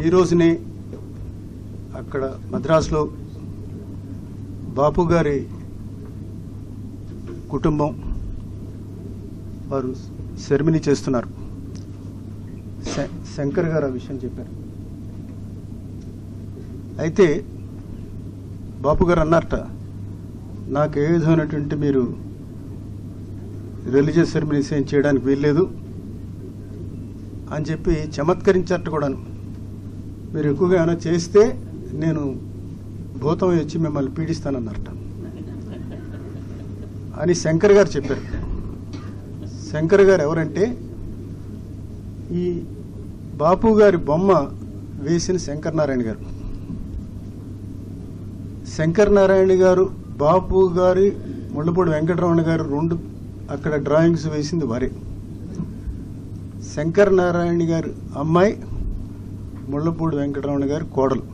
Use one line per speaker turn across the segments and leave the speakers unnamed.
ఈ రోజునే అక్కడ మద్రాసులో బాపు గారి కుటుంబం వారు సెరమనీ చేస్తున్నారు. శంకర్ గారు ఆ విషయం చెప్పారు. అయితే బాపు గారు అన్నారట, నాకు ఏ విధమైనటువంటి మీరు రిలీజియస్ సెరమనీస్ ఏం చేయడానికి వీల్లేదు అని చెప్పి చమత్కరించారట కూడాను. మీరు ఎక్కువగా ఏమైనా చేస్తే నేను భూతం వచ్చి మిమ్మల్ని పీడిస్తానన్నారట అని శంకర్ గారు చెప్పారు. శంకర్ గారు ఎవరంటే ఈ బాపు గారి బొమ్మ వేసిన శంకర్ నారాయణ గారు. శంకర్ నారాయణ గారు, బాపు గారి, ముళ్ళపూడి వెంకటరమణ గారు రెండు అక్కడ డ్రాయింగ్స్ వేసింది వారే. శంకర్ నారాయణ గారు అమ్మాయి, ముళ్ళపూడి వెంకటరమణ గారు కోడలు.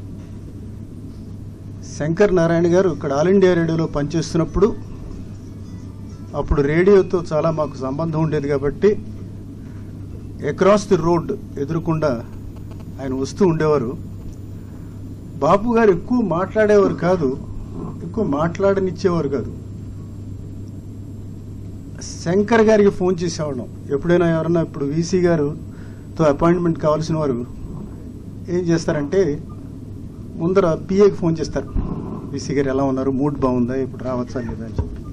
శంకర్ నారాయణ గారు ఇక్కడ ఆల్ ఇండియా రేడియోలో పనిచేస్తున్నప్పుడు అప్పుడు రేడియోతో చాలా మాకు సంబంధం ఉండేది కాబట్టి అక్రాస్ ది రోడ్ ఎదురుకుండా ఆయన వస్తూ ఉండేవారు. బాపు గారు ఎక్కువ మాట్లాడేవారు కాదు, ఎక్కువ మాట్లాడనిచ్చేవారు కాదు. శంకర్ గారికి ఫోన్ చేసేవాళ్ళం. ఎప్పుడైనా ఎవరన్నా ఇప్పుడు వీసీ గారుతో అపాయింట్మెంట్ కావాల్సిన వారు ఏం చేస్తారంటే ముందర పిఏకి ఫోన్ చేస్తారు. వీసీ గారు ఎలా ఉన్నారు, మూడ్ బాగుందా, ఇప్పుడు రావచ్చా లేదా అని చెప్పి.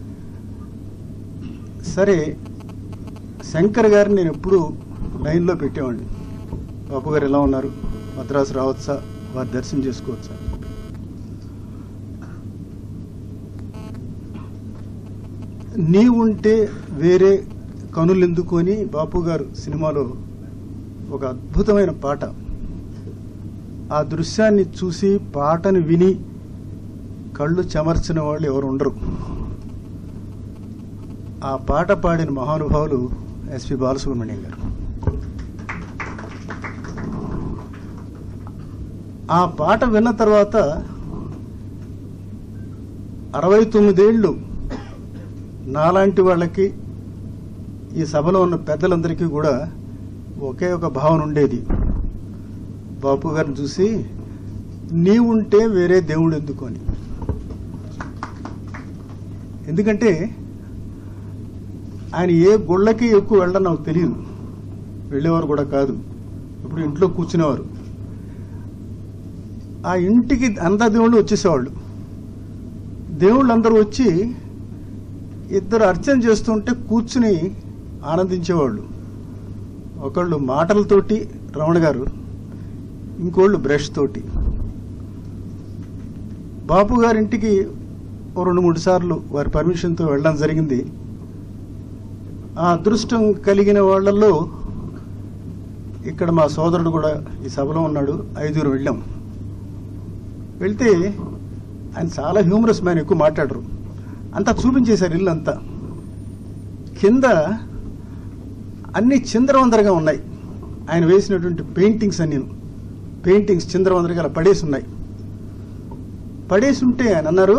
సరే, శంకర్ గారిని నేను ఎప్పుడు లైన్లో పెట్టేవాడిని. బాపు గారు ఎలా ఉన్నారు, మద్రాసు రావచ్చా, వారి దర్శనం చేసుకోవచ్చా. నీవుంటే వేరే కనులెందుకు అని బాపు గారు సినిమాలో ఒక అద్భుతమైన పాట. ఆ దృశ్యాన్ని చూసి పాటను విని కళ్ళు చెమర్చిన వాళ్ళు ఎవరు ఉండరు. ఆ పాట పాడిన మహానుభావులు ఎస్పి బాలసుబ్రహ్మణ్యం గారు. ఆ పాట విన్న తర్వాత 69 ఏళ్ళు నాలాంటి వాళ్ళకి, ఈ సభలో ఉన్న పెద్దలందరికీ కూడా ఒకే ఒక భావన ఉండేది. బాపు గారిని చూసి నీవుంటే వేరే దేవుడు ఎందుకు అని. ఎందుకంటే ఆయన ఏ గుళ్ళకి ఎక్కువ వెళ్ళడం నాకు తెలియదు, వెళ్ళేవారు కూడా కాదు. ఇప్పుడు ఇంట్లో కూర్చునేవారు. ఆ ఇంటికి అంతా దేవుళ్ళు వచ్చేసేవాళ్ళు. దేవుళ్ళు అందరూ వచ్చి ఇద్దరు అర్చన చేస్తుంటే కూర్చుని ఆనందించేవాళ్ళు. ఒకళ్ళు మాటలతోటి రమణ గారు, ఇంకోళ్ళు బ్రష్ తోటి. బాపు గారింటికి 2-3 సార్లు వారి పర్మిషన్తో వెళ్ళడం జరిగింది. ఆ అదృష్టం కలిగిన వాళ్ళల్లో ఇక్కడ మా సోదరుడు కూడా ఈ సభలో ఉన్నాడు. 5 వెళ్ళాం. వెళ్తే ఆయన చాలా హ్యూమరస్ మ్యాన్, ఎక్కువ మాట్లాడరు. అంతా చూపించేశారు ఇల్లు అంతా. కింద అన్ని చిందరవందరగా ఉన్నాయి. ఆయన వేసినటువంటి పెయింటింగ్స్ అన్ని చిందరవందరగా అలా పడేసి ఉన్నాయి. పడేసి ఉంటే ఆయన అన్నారు,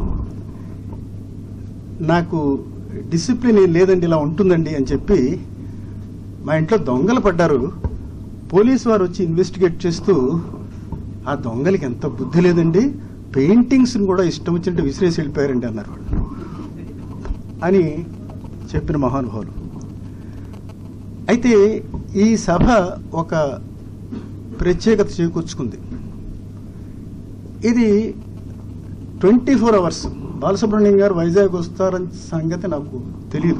నాకు డిసిప్లిన్ ఏం లేదండి, ఇలా ఉంటుందండి అని చెప్పి. మా ఇంట్లో దొంగలు పడ్డారు, పోలీసు వారు వచ్చి ఇన్వెస్టిగేట్ చేస్తూ ఆ దొంగలకి ఎంత బుద్ధి లేదండి, పెయింటింగ్స్ని కూడా ఇష్టం వచ్చినట్టు విసిరేసి వెళ్ళిపోయారండి అన్నారు వాళ్ళు అని చెప్పిన మహానుభావులు. అయితే ఈ సభ ఒక ప్రత్యేకత చేకూర్చుకుంది. ఇది 24 hours. బాలసుబ్రహ్మణ్యం గారు వైజాగ్ వస్తారని సంగతి నాకు తెలియదు.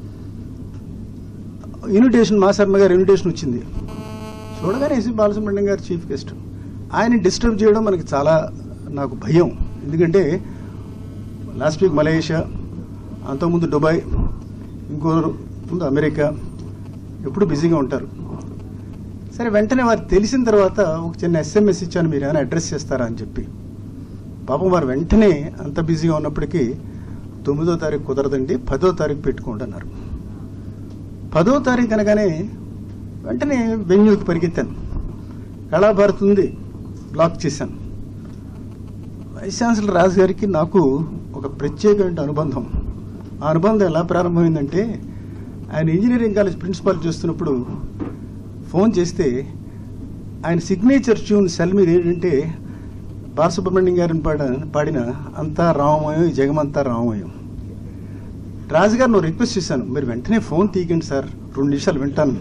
ఇన్విటేషన్, మా శర్మ గారు ఇన్విటేషన్ వచ్చింది. చూడగానే ఎస్పి బాలసుబ్రహ్మణ్యం గారు చీఫ్ గెస్ట్. ఆయన డిస్టర్బ్ చేయడం మనకి చాలా నాకు భయం. ఎందుకంటే లాస్ట్ వీక్ మలేషియా, అంతకుముందు దుబాయ్, ఇంకో ముందు అమెరికా, ఎప్పుడు బిజీగా ఉంటారు. సరే, వెంటనే వారు తెలిసిన తర్వాత ఒక చిన్న SMS ఇచ్చాను, మీరు ఏమైనా అడ్రస్ చేస్తారా అని చెప్పి. పాపం వారు వెంటనే అంత బిజీగా ఉన్నప్పటికీ 9వ తారీఖు కుదరదండి, 10వ తారీఖు పెట్టుకోండి అన్నారు. 10వ తారీఖు అనగానే వెంటనే వెన్యూకి పరిగెత్తాను. కళాభారతి ఉంది, బ్లాక్ చేశాను. వైస్ ఛాన్సలర్ రాజు గారికి నాకు ఒక ప్రత్యేకమైన అనుబంధం. ఆ అనుబంధం ఎలా ప్రారంభమైందంటే, ఆయన ఇంజనీరింగ్ కాలేజ్ ప్రిన్సిపాల్ చేస్తున్నప్పుడు ఫోన్ చేస్తే ఆయన సిగ్నేచర్ ట్యూన్ సెల్ మీద ఏంటంటే బాలసుబ్రహ్మణ్యం గారిని పాడిన అంతా రామమయం, ఈ జగమంతా రామమయం. రాజుగారు నువ్వు రిక్వెస్ట్ చేశాను, మీరు వెంటనే ఫోన్ తీయకండి సార్, 2 నిమిషాలు వింటాను.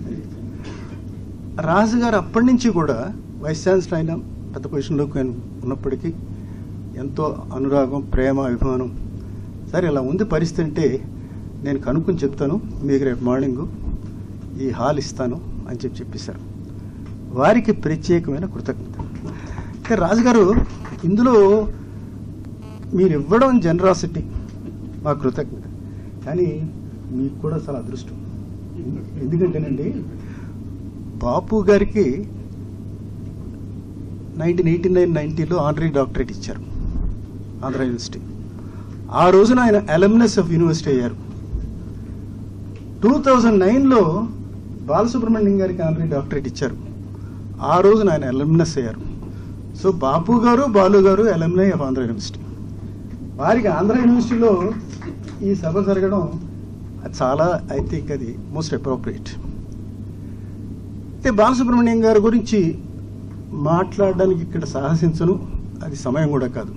రాజుగారు అప్పటి నుంచి కూడా వైస్ ఛాన్సలర్ అయినా పెద్ద పొజిషన్లోకి ఆయన ఉన్నప్పటికీ ఎంతో అనురాగం, ప్రేమ, అభిమానం. సరే ఇలా ఉంది పరిస్థితి అంటే నేను కనుక్కొని చెప్తాను, మీకు రేపు మార్నింగు ఈ హాల్ ఇస్తాను అని చెప్పేశారు. వారికి ప్రత్యేకమైన కృతజ్ఞత. అయితే రాజుగారు ఇందులో మీరు ఇవ్వడం జనరాసిటీ, మా కృతజ్ఞత. కానీ మీకు కూడా చాలా అదృష్టం. ఎందుకంటేనండి బాపు గారికి 1989-90లో ఆనరీ డాక్టరేట్ ఇచ్చారు ఆంధ్ర యూనివర్సిటీ. ఆ రోజున ఆయన అలమ్నస్ ఆఫ్ యూనివర్సిటీ అయ్యారు. 2009లో బాలసుబ్రహ్మణ్యం గారికి ఆనరీ డాక్టరేట్ ఇచ్చారు. ఆ రోజున ఆయన అలమ్నస్ అయ్యారు. సో బాపు గారు, బాలు గారు అలమ్నై ఆఫ్ ఆంధ్ర యూనివర్సిటీ. వారికి ఆంధ్ర యూనివర్సిటీలో ఈ సభ జరగడం చాలా, ఐ థింక్ అది మోస్ట్ అప్రోప్రియేట్. అయితే బాలసుబ్రహ్మణ్యం గారి గురించి మాట్లాడడానికి ఇక్కడ సాహసించను, అది సమయం కూడా కాదు.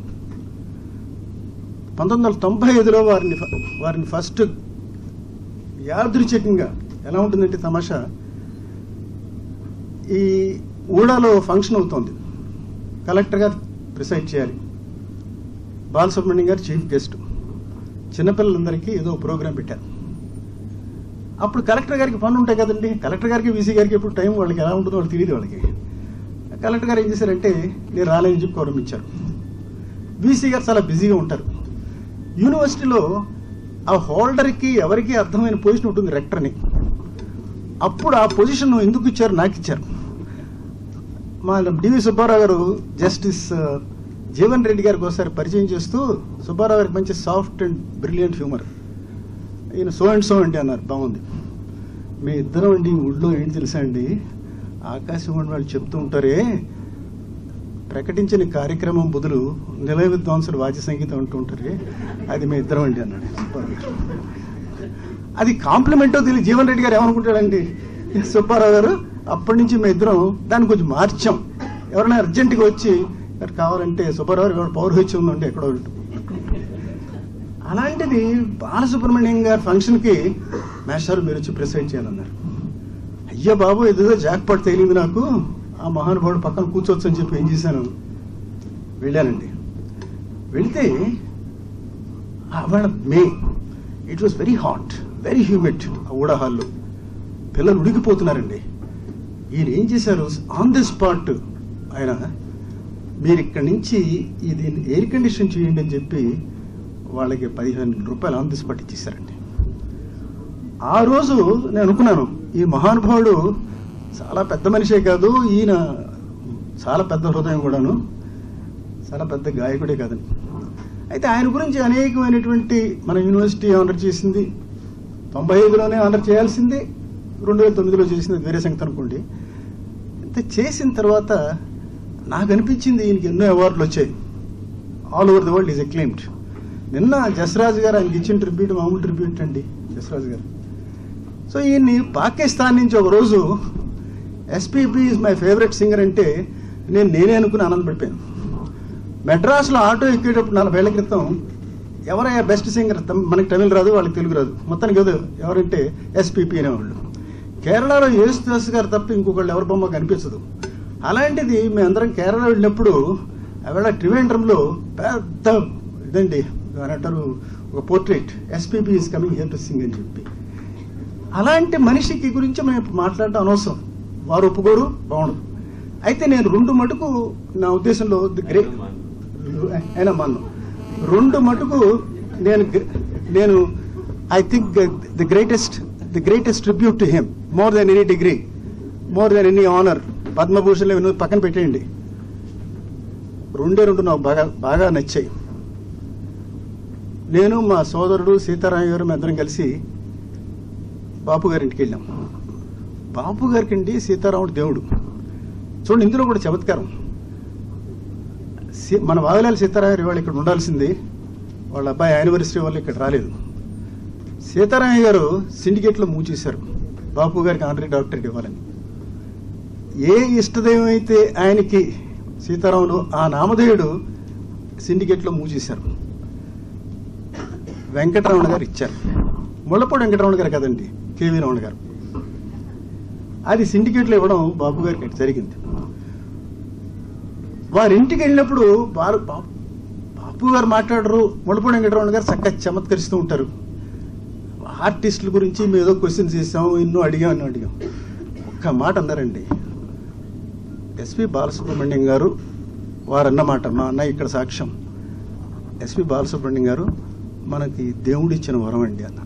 1995లో వారిని ఫస్ట్ యాదృచ్ఛికంగా ఎలా ఉంటుందంటే తమాషా, ఈ ఊడాలో ఫంక్షన్ అవుతోంది, కలెక్టర్ గారు ప్రిసైడ్ చేయాలి, బాలసుబ్రహ్మణ్యం గారు చీఫ్ గెస్ట్, చిన్నపిల్లలందరికీ ఏదో ప్రోగ్రాం పెట్టారు. అప్పుడు కలెక్టర్ గారికి పనులు ఉంటాయి కదండి, కలెక్టర్ గారికి వీసీ గారికి ఎప్పుడు టైం వాళ్ళకి ఎలా ఉంటుందో వాళ్ళకి తెలియదు. వాళ్ళకి కలెక్టర్ గారు ఏం చేశారంటే నేను రాలేని చెప్పి గౌరవించారు. వీసీ గారు చాలా బిజీగా ఉంటారు. యూనివర్సిటీలో ఆ హోల్డర్కి ఎవరికి అర్థమైన పొజిషన్ ఉంటుంది, రెక్టర్ని. అప్పుడు ఆ పొజిషన్ ఎందుకు ఇచ్చారు, నాకు ఇచ్చారు. మా డివి సుబ్బారావు గారు జస్టిస్ జీవన్ రెడ్డి గారికి ఒకసారి పరిచయం చేస్తూ, సుబ్బారావు గారికి మంచి సాఫ్ట్ అండ్ బ్రిలియంట్ హ్యూమర్, ఈయన సో అండ్ సో అండి అన్నారు. బాగుంది, మీ ఇద్దరం అండి ఊళ్ళో ఏంటి తెలుసా అండి, ఆకాశవాణి వాళ్ళు చెప్తూ ఉంటారే, ప్రకటించిన కార్యక్రమం బదులు నిలయ విద్వాంసులు వాద్య సంగీతం అంటూ ఉంటారే, అది మీ ఇద్దరం అండి అన్నాడు సుబ్బారావు గారు. అది కాంప్లిమెంటో తెలియదు. జీవన్ రెడ్డి గారు ఏమనుకుంటాడండి, సుబ్బారావు గారు అప్పటి నుంచి మేము ఇద్దరం దాన్ని కొంచెం మార్చాం. ఎవరైనా అర్జెంటుగా వచ్చి కావాలంటే సుబ్బారావు గారు పౌరోహిత్యం ఉందండి ఎక్కడో. అలాంటిది బాలసుబ్రహ్మణ్యం గారి ఫంక్షన్కి మేస్టారు మీరు వచ్చి ప్రిసైడ్ చేయాలన్నారు. అయ్యా బాబు ఏదో జాక్పాట్ తేలింది నాకు, ఆ మహానుభావుడు పక్కన కూర్చోవచ్చు అని చెప్పి ఏం చేశాను, వెళ్ళానండి. వెళ్తే వాళ్ళ it was very hot, very humid. ఆ ఊడా హాల్లో పిల్లలు ఉడికిపోతున్నారండి. ఈయన ఏం చేశారు, ఆన్ ది స్పాట్ ఆయన మీరు ఇక్కడి నుంచి ఇది ఎయిర్ కండిషన్ చేయండి అని చెప్పి వాళ్ళకి 15,000 రూపాయలు ఆన్ ది స్పాట్ ఇచ్చేసారండి. ఆ రోజు నేను అనుకున్నాను, ఈ మహానుభావుడు చాలా పెద్ద మనిషే కాదు, ఈయన చాలా పెద్ద హృదయం కూడాను, చాలా పెద్ద గాయకుడే కాదని. అయితే ఆయన గురించి అనేకమైనటువంటి మన యూనివర్సిటీ ఆనర్ చేసింది, 95లోనే ఆనర్ చేయాల్సింది, 2009లో చేసింది వేరే సంగతి అనుకోండి. అయితే చేసిన తర్వాత నాకు అనిపించింది ఈయనకి ఎన్నో అవార్డులు వచ్చాయి, all over the world is acclaimed. నిన్న జస్రాజ్ గారు ఆయనకి ఇచ్చిన ట్రిబ్యూట్ మామూలు ట్రిబ్యూట్ అండి, జస్రాజ్ గారు. సో ఈయన్ని పాకిస్తాన్ నుంచి ఒకరోజు SPB is my favourite singer అంటే నేనే అనుకుని ఆనందపడిపోయాను. మెడ్రాస్లో ఆటో ఎక్కేటప్పుడు 40 ఏళ్ల క్రితం ఎవరయ్యా బెస్ట్ సింగర్, మనకి తమిళ రాదు వాళ్ళకి తెలుగు రాదు, మొత్తానికి ఏదో ఎవరంటే ఎస్పీపీ అనేవాళ్ళు. కేరళలో యేసుదాస్ గారు తప్ప ఇంకొకళ్ళు ఎవరి బొమ్మ కనిపించదు. అలాంటిది మేమందరం కేరళ వెళ్ళినప్పుడు అవేళ ట్రివేండ్రంలో పెద్ద ఇదండి అంటారు ఒక portrait, SPB is coming here to sing అని చెప్పి. అలాంటి మనిషికి గురించి మేము మాట్లాడటం అనవసరం, వారు ఒప్పుకోరు, బాగుండదు. అయితే నేను 2 మటుకు నా ఉద్దేశంలో అయినా మన్ను 2 మటుకు నేను I think the greatest tribute to him, more than any degree, more than any honour, Padma Bhushan పక్కన పెట్టేయండి. 2 నాకు బాగా నచ్చాయి. నేను మా సోదరుడు సీతారాం గారు అందరం కలిసి బాపు గారింటికి వెళ్ళాం. బాపు గారికి అండి సీతారాముడు దేవుడు. చూడండి ఇందులో కూడా చమత్కారం. మన వావిలాల సీతారాం ఇవాళ ఇక్కడ ఉండాల్సింది, వాళ్ళ అబ్బాయి యానివర్సరీ వల్ల ఇక్కడ రాలేదు. సీతారామయ్య గారు సిండికేట్లో మూవ్ చేశారు బాపు గారికి ఆనరీ డాక్టరేట్ ఇవ్వాలని. ఏ ఇష్టదైవం అయితే ఆయనకి సీతారాములు ఆ నామధేయుడు సిండికేట్లో మూవ్ చేశారు. వెంకటరమణ గారు ఇచ్చారు. ముళ్ళపూడి వెంకటరమణ గారు కదండి, కేవీ రమణ గారు. అది సిండికేట్లో ఇవ్వడం బాపు గారికి అటు జరిగింది. వారి ఇంటికి వెళ్ళినప్పుడు బాపు గారు మాట్లాడరు, ముళ్ళపూడి వెంకటరమణ గారు చక్కగా చమత్కరిస్తూ ఉంటారు. ఆర్టిస్టుల గురించి మేము ఏదో క్వశ్చన్స్ చేసాం, ఎన్నో అడిగాం. ఒక్క మాట అన్నారండి, ఎస్పి బాలసుబ్రహ్మణ్యం గారు వారన్నమాట, మా అన్న ఇక్కడ సాక్ష్యం, ఎస్పి బాలసుబ్రహ్మణ్యం గారు మనకి దేవుడిచ్చిన వరం అండి అన్నారు.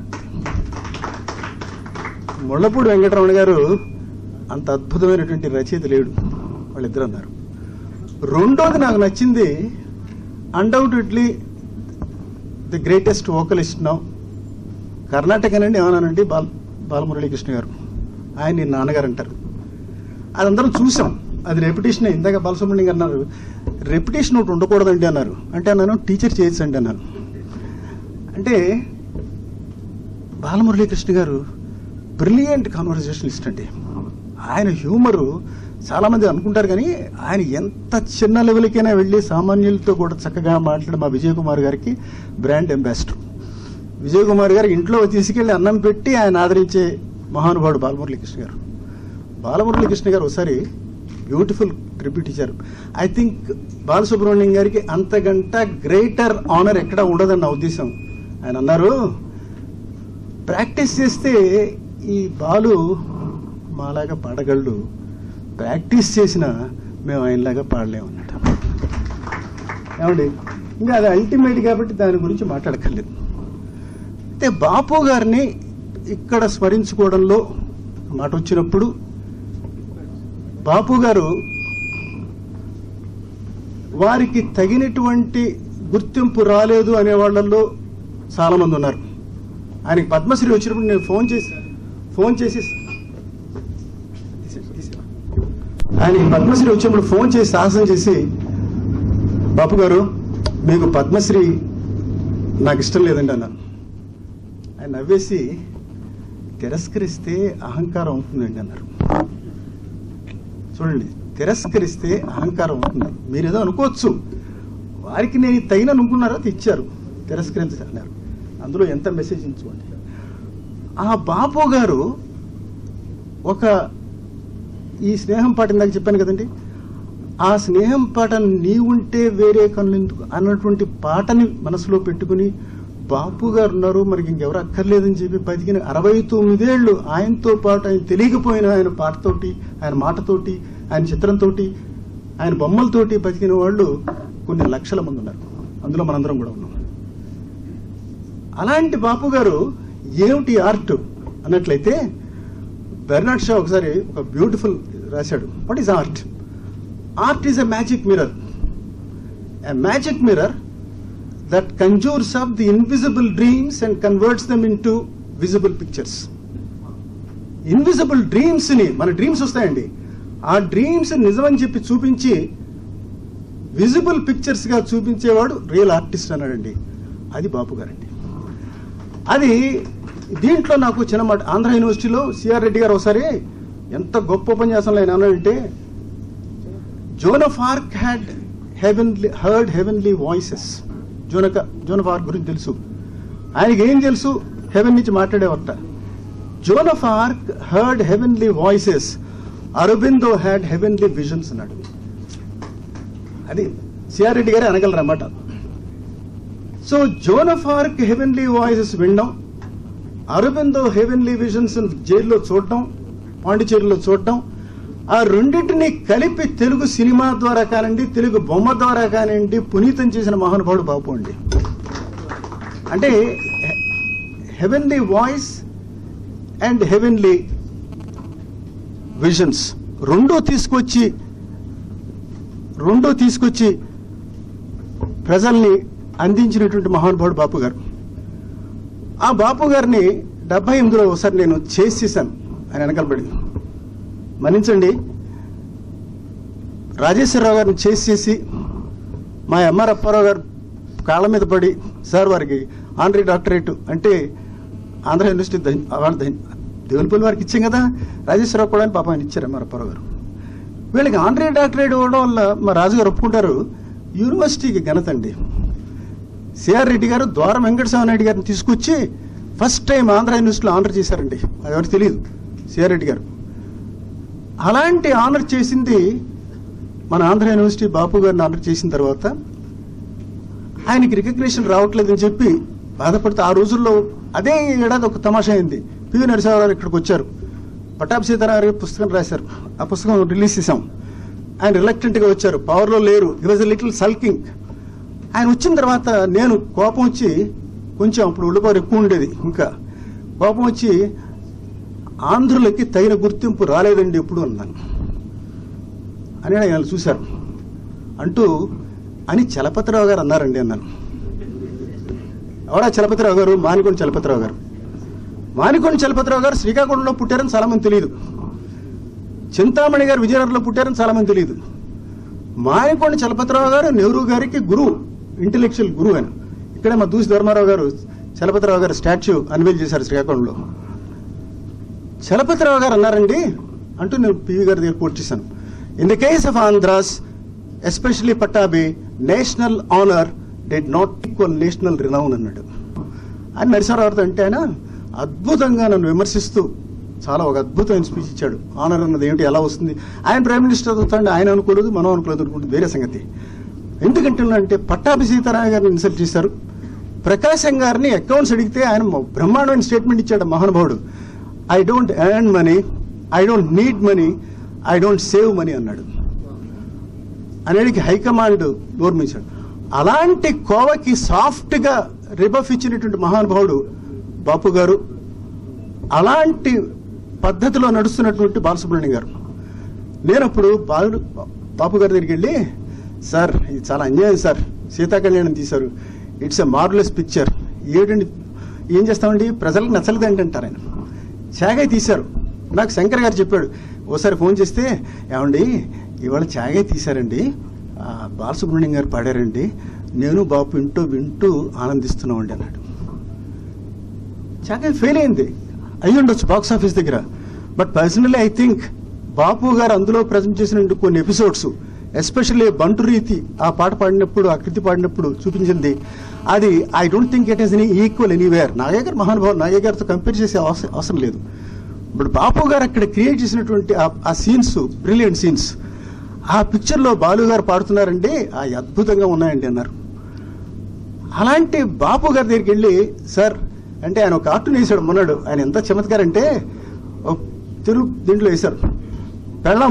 ముళ్ళపూడి వెంకటరమణ గారు అంత అద్భుతమైనటువంటి రచయిత లేడు, వాళ్ళిద్దరు అన్నారు. రెండోది నాకు నచ్చింది, undoubtedly the greatest vocalist now కర్ణాటకనండి ఏమన్నానండి బాలమురళీకృష్ణ గారు, ఆయన నాన్నగారు అంటారు. అది అందరం చూసాం, అది రెప్యుటేషన్. ఇందాక బాలసుబ్రహ్మణ్యం గారు అన్నారు రెప్యుటేషన్ ఒకటి ఉండకూడదండి అన్నారు. అంటే అన్నాను టీచర్ చేయొచ్చండి అన్నాను. అంటే బాలమురళీకృష్ణ గారు బ్రిలియంట్ కాన్వర్సేషనలిస్ట్ అండి. ఆయన హ్యూమరు చాలామంది అనుకుంటారు, కానీ ఆయన ఎంత చిన్న లెవెల్కైనా వెళ్ళి సామాన్యులతో కూడా చక్కగా మాట్లాడి మా విజయ్ కుమార్ గారికి బ్రాండ్ అంబాసిడర్. విజయ్ కుమార్ గారికి ఇంట్లో తీసుకెళ్లి అన్నం పెట్టి ఆయన ఆదరించే మహానుభావుడు బాలమురళీకృష్ణ గారు. బాలమురళీకృష్ణ గారు ఒకసారి బ్యూటిఫుల్ ట్రిబ్యూట్ ఇచ్చారు. ఐ థింక్ బాలసుబ్రహ్మణ్యం గారికి అంతకంట గ్రేటర్ ఆనర్ ఎక్కడ ఉండదని నా ఉద్దేశం. ఆయన అన్నారు, ప్రాక్టీస్ చేస్తే ఈ బాలు మాలాగా పాడగలడు, ప్రాక్టీస్ చేసినా మేము ఆయనలాగా పాడలేమన్నట. ఏమండి, ఇంకా అది అల్టిమేట్ కాబట్టి దాని గురించి మాట్లాడక్కర్లేదు. అయితే బాపు గారిని ఇక్కడ స్మరించుకోవడంలో మాట వచ్చినప్పుడు, బాపు గారు వారికి తగినటువంటి గుర్తింపు రాలేదు అనే వాళ్ళల్లో చాలా మంది ఉన్నారు. ఆయనకి పద్మశ్రీ వచ్చినప్పుడు నేను ఫోన్ చేసి ఆయనకి పద్మశ్రీ వచ్చినప్పుడు ఫోన్ చేసి సాహసం చేసి, బాపు గారు మీకు పద్మశ్రీ నాకు ఇష్టం లేదండి అన్నాను. ఆయన నవ్వేసి, తిరస్కరిస్తే అహంకారం అవుతుందండి అన్నారు. చూడండి, తిరస్కరిస్తే అహంకారం అవుతుంది. మీరేదో అనుకోవచ్చు, వారికి నేను తగిన అనుకున్నారో తెచ్చారు, తిరస్కరించారు. అందులో ఎంత మెసేజ్ ఇచ్చుకోండి. ఆ బాపు గారు ఒక ఈ స్నేహం పాట ఇందాక చెప్పాను కదండి, ఆ స్నేహం పాట నీవుంటే వేరే కనులెందుకు అన్నటువంటి పాటని మనసులో పెట్టుకుని బాపు గారు ఉన్నారు, మనకి ఇంకెవరు అక్కర్లేదని చెప్పి బతికిన 69 ఏళ్ళు ఆయనతో పాటు, ఆయన తెలియకపోయినా ఆయన పాటతోటి, ఆయన మాటతోటి, ఆయన చిత్రంతో, ఆయన బొమ్మలతోటి బతికిన వాళ్ళు కొన్ని లక్షల మంది ఉన్నారు. అందులో మనందరం కూడా ఉన్నాం. అలాంటి బాపు గారు ఏమిటి ఆర్ట్ అన్నట్లయితే, బెర్నాడ్ షా ఒకసారి ఒక బ్యూటిఫుల్ రాశాడు. What is art? Art is a magic mirror. A magic mirror that conjures up the invisible dreams and converts them into visible pictures. Invisible dreams ని, మన డ్రీమ్స్ వస్తాయండి, ఆ డ్రీమ్స్ నిజమని చెప్పి చూపించి విజిబుల్ పిక్చర్స్ గా చూపించేవాడు రియల్ ఆర్టిస్ట్ అన్నాడండి. అది బాపు గారండి. అది దీంట్లో నాకు చిన్న మాట, ఆంధ్ర యూనివర్సిటీలో సిఆర్ రెడ్డి గారు ఒకసారి ఎంత గొప్ప ఉపన్యాసంలో ఆయన అన్నాడంటే, Joan of Arc had heard heavenly voices. Joan of Arc గురించి తెలుసు ఆయనకి, ఏం తెలుసు, హెవెన్ నుంచి మాట్లాడేవట. Joan of Arc heard heavenly voices, Aurobindo had heavenly visions అన్నాడు. అది సిఆర్ రెడ్డి గారే అనగలరన్నమాట. So Joan of Arc heavenly voices వినడం, అరబిందో హెవెన్లీ విజన్స్ జైల్లో చూడటం, పాండిచేరిలో చూడటం, ఆ రెండింటినీ కలిపి తెలుగు సినిమా ద్వారా కానివ్వండి, తెలుగు బొమ్మ ద్వారా కానివ్వండి పునీతం చేసిన మహానుభావుడు బాపు అండి. అంటే heavenly voice and heavenly visions రెండో తీసుకొచ్చి ప్రజల్ని అందించినటువంటి మహానుభావుడు బాపు గారు. ఆ బాపు గారిని 78లో ఒకసారి నేను చేసేసాను. ఆయన వెనకలబడి మన్నించండి, రాజేశ్వరరావు గారిని చేసి మా ఎంఆర్ అప్పారావు గారు కాళ్ళ మీద పడి, సార్ వారికి ఆనరీ డాక్టరేట్ అంటే ఆంధ్ర యూనివర్సిటీ అవార్డు దేవునిపల్లి వారికి ఇచ్చాం కదా, రాజేశ్వరరావు కూడా పాపం ఆయన ఇచ్చారు ఎంఆర్ అప్పారావు గారు. వీళ్ళకి ఆనరీ డాక్టరేట్ ఇవ్వడం వల్ల మా రాజుగారు ఒప్పుకుంటారు. యూనివర్సిటీకి ఘనత అండి. సిఆర్ రెడ్డి గారు ద్వారం వెంకటస్వామి నాయుడు గారిని తీసుకొచ్చి ఫస్ట్ టైం ఆంధ్ర యూనివర్సిటీలో ఆనర్ చేశారండి. అది ఎవరికి తెలియదు, సిఆర్ రెడ్డి గారు. అలాంటి ఆనర్ చేసింది మన ఆంధ్ర యూనివర్సిటీ. బాపు గారిని ఆనర్ చేసిన తర్వాత ఆయనకి రికగ్నిషన్ రావట్లేదని చెప్పి బాధపడితే ఆ రోజుల్లో అదే ఏడాది ఒక తమాషా అయింది. పివి నరసింహారావు ఇక్కడికి వచ్చారు, పట్టాభి సీతారామరావు పుస్తకం రాశారు, ఆ పుస్తకం రిలీజ్ చేశాం. ఆయన రిలక్టెంట్గా వచ్చారు, పవర్లో లేరు, he was a little sulking. ఆయన వచ్చిన తర్వాత నేను కోపం వచ్చి కొంచెం అప్పుడు ఉళ్ళపవర్ ఎక్కువ ఉండేది, ఇంకా కోపం వచ్చి ఆంధ్రులకి తగిన గుర్తింపు రాలేదండి ఎప్పుడు అన్నాను అని ఆయన చూశారు. అంటూ అని చలపతిరావు గారు అన్నారండి అన్నాను. ఎవడా చలపతిరావు గారు? మానికొండ చలపతిరావు గారు. మానికొండ చలపతిరావు గారు శ్రీకాకుళంలో పుట్టారని చాలామంది తెలియదు. చింతామణి గారు విజయనగరంలో పుట్టారని చాలామంది తెలియదు. మానికొండ చలపతిరావు గారు నెహ్రూ గారికి గురువు, ఇంటెలెక్చువల్ గురువు అని. ఇక్కడే మా దూసి ధర్మారావు గారు చలపతిరావు గారు స్టాచ్యూ అన్వేల్ చేశారు శ్రీకాకుళంలో. చలపతిరావు గారు అన్నారండి అంటూ నేను పివి గారి దగ్గర కోట్ చేశాను. In the case of Andhras especially Pattabhi, national honour did not equal national renown అన్నాడు. అని నరసింహారావుతో అంటే ఆయన అద్భుతంగా నన్ను విమర్శిస్తూ చాలా ఒక అద్భుతమైన స్పీచ్ ఇచ్చాడు. ఆనర్ అన్నది ఏమిటి, ఎలా వస్తుంది? ఆయన ప్రైమ్ మినిస్టర్ అవుతాడు, ఆయన అనుకోలేదు, మనం అనుకోలేదు అనుకుంటుంది, వేరే సంగతి. ఎందుకంటే పట్టాభి సీతారామయ్య గారిని ఇన్సల్ట్ చేశారు. ప్రకాశం గారిని అకౌంట్స్ అడిగితే ఆయన బ్రహ్మాండమైన స్టేట్మెంట్ ఇచ్చాడు మహానుభావుడు. I don't earn money, I don't need money, I don't save money అన్నాడు. అనేది హైకమాండ్ గౌరవించాడు. అలాంటి కోవకి సాఫ్ట్గా రిబఫ్ ఇచ్చినటువంటి మహానుభావుడు బాపు గారు. అలాంటి పద్ధతిలో నడుస్తున్నటువంటి బాలసుబ్రహ్మణ్యం గారు. నేనప్పుడు బాపు గారి దగ్గరికి వెళ్ళి, సార్ ఇది చాలా అన్యాయం సార్, సీతా కళ్యాణం తీశారు, ఇట్స్ ఎ మార్వెలస్ పిక్చర్, ఏడండి ఏం చేస్తామండి, ప్రజలకు నచ్చలేదండి అంటారు ఆయన. చాగాయ్ తీశారు. నాకు శంకర్ గారు చెప్పాడు, ఓసారి ఫోన్ చేస్తే, ఏమండి ఇవాళ చాగాయ్ తీశారండి, బాలసుబ్రహ్మణ్యం గారు పాడారండి, నేను బాపు వింటూ ఆనందిస్తున్నామండి అన్నాడు. చాగాయ్ ఫెయిల్ అయింది, అయ్యి ఉండొచ్చు బాక్స్ ఆఫీస్ దగ్గర. But personally I think Bapu garu అందులో ప్రజెంట్ చేసిన కొన్ని ఎపిసోడ్స్, ఎస్పెషల్లీ బంటు రీతి ఆ పాట పాడినప్పుడు, ఆ కృతి పాడినప్పుడు చూపించింది, అది I don't think it is any equal anywhere. Nagaiah garu మహానుభావులు, నాగయ్య గారితో కంపేర్ చేసే అవసరం లేదు. బట్ బాపు గారు అక్కడ క్రియేట్ చేసినటువంటి ఆ సీన్స్, బ్రిలియంట్ సీన్స్, ఆ పిక్చర్లో బాలు గారు పాడుతున్నారండి, ఆ అద్భుతంగా ఉన్నాయండి అన్నారు. అలాంటి బాపు గారి దగ్గరికి వెళ్ళి, సార్ అంటే ఆయన ఒక కార్టూన్ వేశాడు మొన్నాడు, ఆయన ఎంత చమత్కారంటే తెలుగు దీంట్లో వేశారు, పెళ్ళాం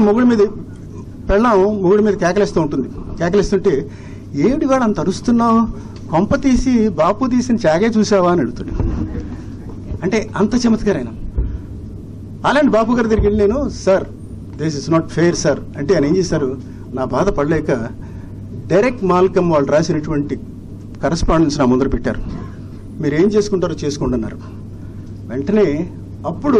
మొగుడి మీద కేకలేస్తూ ఉంటుంది, కేకలేస్తుంటే ఏమిటి వాడు అంత అరుస్తున్నావు, కొంప తీసి బాపు తీసిన చాగే చూసావా అని అడుగుతాడు. అంటే అంత చమత్కారైన. అలాంటి బాపు గారి దగ్గరికి వెళ్ళి నేను, sir this is not fair sir అంటే ఆయన ఏం చేశారు, నా బాధ పడలేక డైరెక్ట్ మాల్కమ్ వాళ్ళు రాసినటువంటి కరస్పాండెన్స్ నా ముందర పెట్టారు. మీరు ఏం చేసుకుంటారో చేసుకోండి అన్నారు. వెంటనే అప్పుడు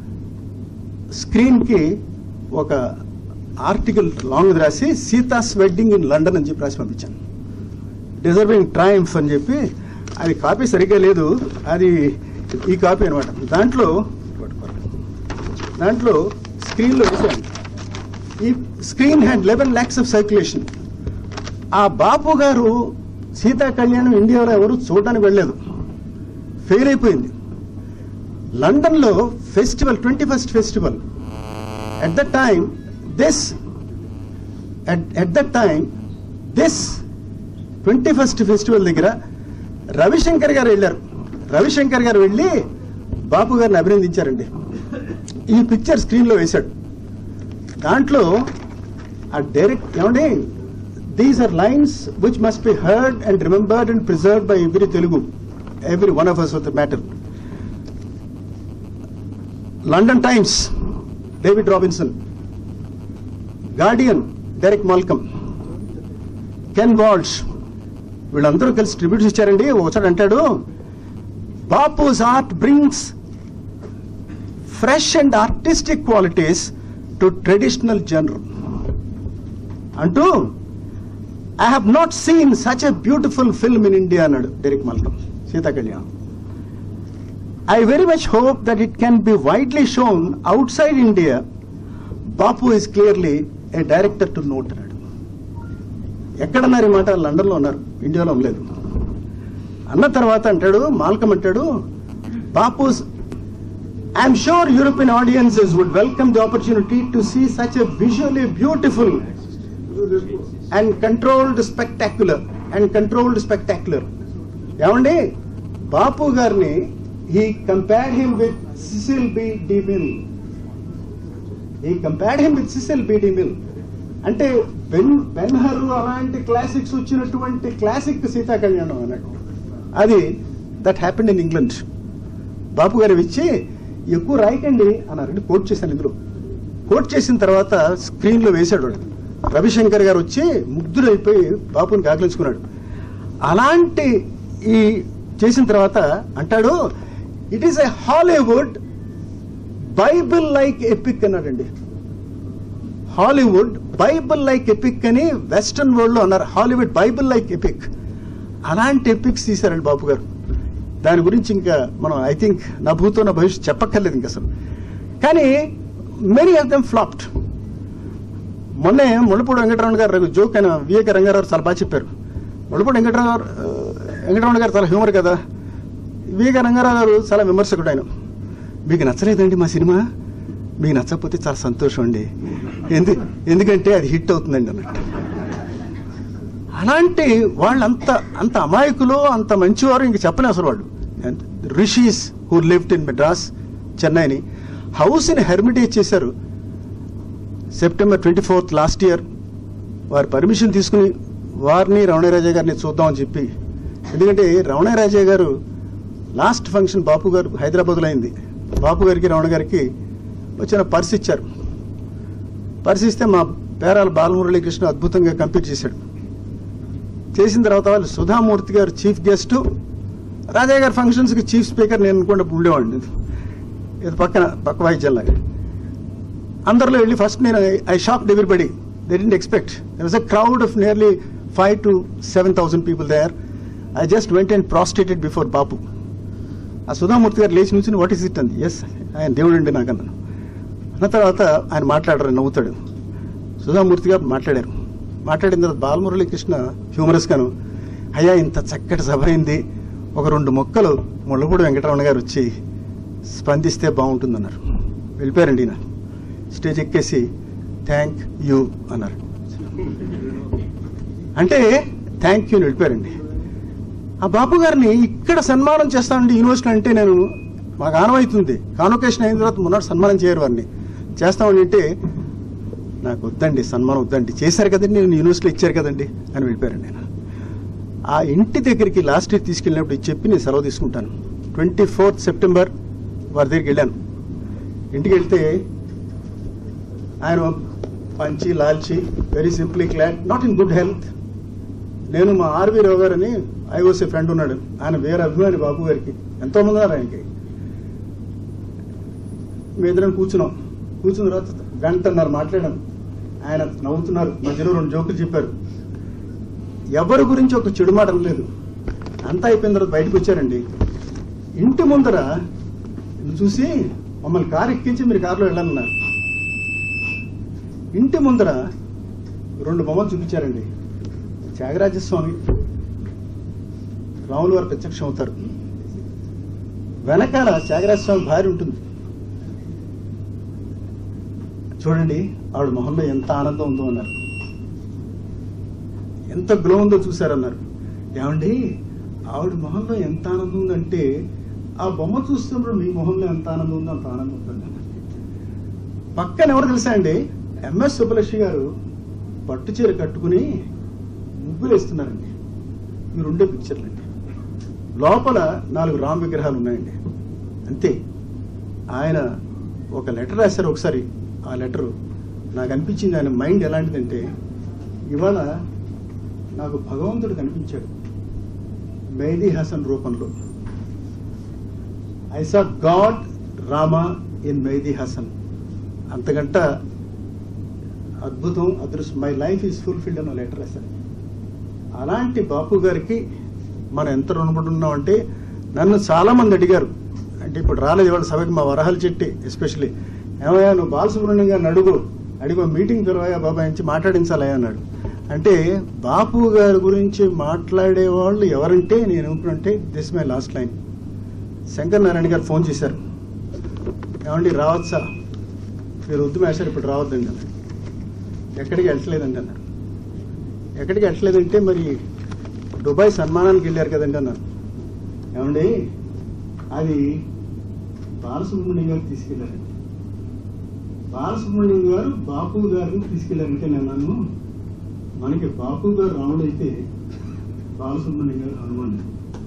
స్క్రీన్కి ఒక ఆర్టికల్ లాంగ్ రాసి సీతాస్ వెడ్డింగ్ ఇన్ లండన్ అని చెప్పి రాసి పంపించాను. డిజర్వింగ్ ట్రయంఫ్ అని చెప్పి, అది కాపీ సరిగ్గా లేదు, అది ఈ కాపీ అనమాట. దాంట్లో స్క్రీన్లో వేసాను. ఈ screen had 11 lakhs of circulation. ఆ బాపు గారు సీతా కళ్యాణం ఇండియాలో ఎవరు చూడడానికి వెళ్ళలేదు, ఫెయిల్ అయిపోయింది. లండన్లో festival, 21st festival, at that time this 21st festival దగ్గర రవిశంకర్ గారు వెళ్ళారు. రవిశంకర్ గారు వెళ్ళి బాపు గారిని అభినందించారండి. ఈ పిక్చర్ స్క్రీన్లో వేశాడు. దాంట్లో ఆ డైరెక్ట్ ఏమండి, these are lines which must be heard and remembered and preserved by every one of us with the matter. London Times, David Robinson. Guardian, Derek Malcolm. Ken Walsh. వీళ్ళందరూ కలిసి ట్రిబ్యూట్స్ ఇచ్చారండి. ఒకసారి అంటాడు, Bapu's art brings fresh and artistic qualities to traditional genre. అంటూ, I have not seen such a beautiful film in India అన్నాడు Derek Malcolm. Sita Kalyanam. I very much hope that it can be widely shown outside India. Bapu is clearly a director to note అన్నాడు. ఎక్కడన్నారు ఈ మాట? లండన్లో ఉన్నారు, ఇండియాలో లేదు. అన్న తర్వాత అంటాడు, మాల్కమ్ అంటాడు, Bapu's, I'm sure European audiences would welcome the opportunity to see such a visually beautiful and controlled spectacular. ఏమండి, బాపు గారిని he compared him with Cecil B. DeMille. అంటే బెన్హరు అలాంటి క్లాసిక్స్ వచ్చినటువంటి క్లాసిక్ సీతా కళ్యాణం అన్నట్టు. అది that happened in England. Bapu garu ఇచ్చి ఎక్కువ రాయకండి అన్నారండి. కోట్ చేశాను, ఇందులో కోట్ చేసిన తర్వాత స్క్రీన్లో వేశాడు. రవిశంకర్ గారు వచ్చి ముగ్ధుడైపోయి బాపుని కాకలించుకున్నాడు. అలాంటి ఈ చేసిన తర్వాత అంటాడు, it is a Hollywood Bible like epic అన్నాడండి. హాలీవుడ్ బైబిల్ లైక్ ఎపిక్ అని వెస్టర్న్ వరల్డ్ లో అన్నారు. Hollywood Bible like epic. అలాంటి ఎపిక్స్ తీశారండి బాపు గారు. దాని గురించి ఇంకా మనం ఐ థింక్ నా భూతో నా భవిష్యత్తు చెప్పక్కర్లేదు ఇంకా అసలు. కానీ మెనీ ఆఫ్ దెమ్ ఫ్లాప్డ్. మొన్నే ముళ్ళపూడి వెంకటరమణ గారు జోక్ అయిన వివేక రంగారావు చాలా బాగా చెప్పారు. ముళ్ళపూడి వెంకటరమణ గారు చాలా హ్యూమర్ కదా, వివేక రంగారావు గారు చాలా విమర్శకుడు. ఆయన, మీకు నచ్చలేదండి మా సినిమా, మీకు నచ్చకపోతే చాలా సంతోషం అండి, ఎందుకంటే అది హిట్ అవుతుందండి అన్నట్టు. అలాంటి వాళ్ళు అంత అమాయకులు, అంత మంచివారు ఇంక చెప్పలే అసలు. వాళ్ళు rishis who lived in Madras, చెన్నైని హౌస్ని హెర్మిటేజ్ చేశారు. September 24th లాస్ట్ ఇయర్ వారి పర్మిషన్ తీసుకుని వారిని రమణరాజా గారిని చూద్దామని చెప్పి. ఎందుకంటే రమణరాజా గారు లాస్ట్ ఫంక్షన్ బాపు గారు హైదరాబాద్లో అయింది. బాపు గారికి రమణ గారికి వచ్చిన పర్స్ ఇచ్చారు. పర్స్ ఇస్తే మా పేరాల బాలమురళీకృష్ణ అద్భుతంగా కంప్లీట్ చేశాడు. చేసిన తర్వాత వాళ్ళు సుధామూర్తి గారు చీఫ్ గెస్ట్, రాజా గారి ఫంక్షన్స్కి చీఫ్ స్పీకర్ నేను అనుకుంటే ఉండేవాడిని. ఇది పక్క వాయిద్యంలాగా అందరిలో వెళ్ళి ఫస్ట్ నేను I shocked everybody. They didn't expect. There was a crowd of nearly 5,000 to 7,000 people there. I just went and prostrated before Bapu. ఆ సుధామూర్తి గారు లేచి నుంచి వాట్ ఈస్ ఇట్ అంది. ఎస్, ఆయన దేవుడు అండి నాకు అన్నాను. అన్న తర్వాత ఆయన మాట్లాడారు, నవ్వుతాడు. సుధామూర్తి గారు మాట్లాడిన తర్వాత బాలమురళీకృష్ణ హ్యూమరస్ గాను, అయ్యా ఇంత చక్కటి సభ అయింది, ఒక 2 మొక్కలు ముళ్ళపూడి వెంకటరమణ గారు వచ్చి స్పందిస్తే బాగుంటుందన్నారు. వెళ్ళిపోయారండి. ఈయన స్టేజ్ ఎక్కేసి థ్యాంక్ యూ అన్నారు. అంటే థ్యాంక్ యూ అని వెళ్ళిపోయారండి. ఆ బాపు గారిని ఇక్కడ సన్మానం చేస్తానండి యూనివర్సిటీ అంటే నేను మాకు ఆనవైతుంది. కాన్వకేషన్ అయిన తర్వాత మొన్నటి సన్మానం చేయరు వారిని. చేస్తామని అంటే నాకు వద్దండి, సన్మానం వద్దండి, చేశారు కదండి, నేను యూనివర్సిటీలో ఇచ్చారు కదండి అని వెళ్ళిపోయారండి. నేను ఆ ఇంటి దగ్గరికి లాస్ట్ ఇయర్ తీసుకెళ్ళినప్పుడు ఇది చెప్పి నేను సెలవు తీసుకుంటాను. 24th September వారి దగ్గరికి వెళ్ళాను. ఇంటికి వెళ్తే ఆయన పంచి లాల్చి very simply clad, not in good health. నేను మా ఆర్వి రావు గారు అని ఐఓసీ ఫ్రెండ్ ఉన్నాడు, ఆయన వేరే అభిమాని బాపు గారికి, ఎంతోమంది ఉన్నారు ఆయనకి. మీ ఇద్దరం కూర్చున్న తర్వాత 1.5 గంట మాట్లాడాను. ఆయన నవ్వుతున్నారు, మధ్యలో 2 జోకులు చెప్పారు. ఎవరి గురించి ఒక చెడు మాట అనలేదు. అంతా అయిపోయిన తర్వాత బయటకు వచ్చారండి. ఇంటి ముందర చూసి మమ్మల్ని కారు ఎక్కించి మీరు కారులో వెళ్ళాలన్నారు. ఇంటి ముందర 2 బొమ్మలు చూపించారండి. త్యాగరాజస్వామి, రాముల వారు ప్రత్యక్షం అవుతారు. వెనకాల త్యాగరాజస్వామి భార్య ఉంటుంది. చూడండి ఆవిడ మొహంలో ఎంత ఆనందం ఉందో అన్నారు, ఎంత గ్లో ఉందో చూశారన్నారు. ఏమండి ఆవిడ మొహంలో ఎంత ఆనందం ఉందంటే ఆ బొమ్మ చూస్తున్నప్పుడు మీ మొహంలో ఎంత ఆనందం ఉందో అంత ఆనందం ఉంటుంది. పక్కన ఎవరు తెలుసా అండి, ఎంఎస్ సుబ్బలక్ష్మి గారు పట్టు చీర కట్టుకుని ముగ్గులు వేస్తున్నారండి. మీరు ఉండే పిక్చర్లు అండి. లోపల 4 రామ్ విగ్రహాలు ఉన్నాయండి. అంతే. ఆయన ఒక లెటర్ రాశారు ఒకసారి. ఆ లెటరు నాకు అనిపించింది ఆయన మైండ్ ఎలాంటిదంటే, ఇవాళ నాకు భగవంతుడు కనిపించాడు మెహదీ హసన్ రూపంలో. I saw God Rama in Mehdi Hasan. అంతకంట అద్భుతం, అదృష్టం, మై లైఫ్ ఈజ్ ఫుల్ఫిల్డ్ అని లెటర్ రాశారు. అలాంటి బాపు గారికి మనం ఎంత రుణపడి ఉన్నామంటే, నన్ను చాలా మంది అడిగారు, అంటే ఇప్పుడు రాలేదు ఇవాళ సభకి, మా వరహాల చెట్టి ఎస్పెషల్లీ, ఏమయ్యా నువ్వు బాలసుబ్రహ్మణ్యం గారిని అడుగు, అడిగి మా మీటింగ్ పిలవయా బాబాయ్ నుంచి మాట్లాడించాలి అన్నాడు. అంటే బాపు గారి గురించి మాట్లాడే వాళ్ళు ఎవరంటే నేను ఏమంటే this my last line. Shankar Narayana garu phone చేశారు, ఏమండి రావచ్చా, మీరు వద్దు మేషారు ఇప్పుడు రావద్దండి అన్నారు. ఎక్కడికి వెళ్ళట్లేదండి అన్నారు. ఎక్కడికి వెళ్ళట్లేదంటే మరి దుబాయ్ సన్మానానికి వెళ్ళారు కదండి అన్నారు. ఏమండి అది బాలసుబ్రహ్మణ్యం గారు తీసుకెళ్లారండి. బాలసుబ్రహ్మణ్యం గారు బాపు గారిని తీసుకెళ్లారంటే నేను నన్ను మనకి బాపు గారు రాముడైతే బాలసుబ్రహ్మణ్యం గారు హనుమాన్.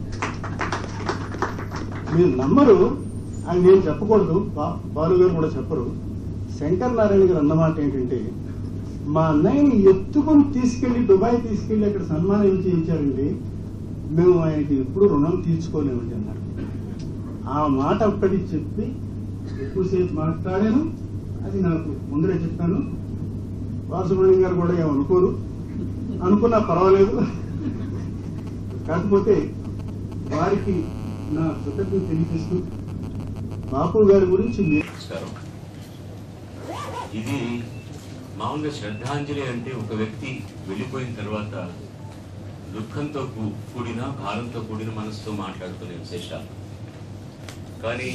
మీరు నమ్మరు, అని నేను చెప్పకూడదు, బాలు గారు కూడా చెప్పరు. శంకర్ నారాయణ గారు అన్నమాట ఏంటంటే మా అన్నయ్యని ఎత్తుకొని తీసుకెళ్లి దుబాయ్ తీసుకెళ్లి అక్కడ సన్మానం చేయించారండి, మేము ఆయనకి ఎప్పుడు రుణం తీర్చుకోలేమండి అన్నారు. ఆ మాట ఒక్కటి చెప్పి ఎక్కువసేపు మాట్లాడాను. అది నాకు ముందరే చెప్పాను. బాలసుబ్రహ్మణ్యం గారు కూడా ఏమనుకోరు, అనుకున్నా పర్వాలేదు. కాకపోతే వారికి నా కృతజ్ఞత తెలియజేస్తూ బాపు గారి గురించి
ఇది మామూలుగా శ్రద్ధాంజలి అంటే ఒక వ్యక్తి వెళ్ళిపోయిన తర్వాత దుఃఖంతో కూడిన భారంతో కూడిన మనసుతో మాట్లాడుకునే విశేషాలు. కానీ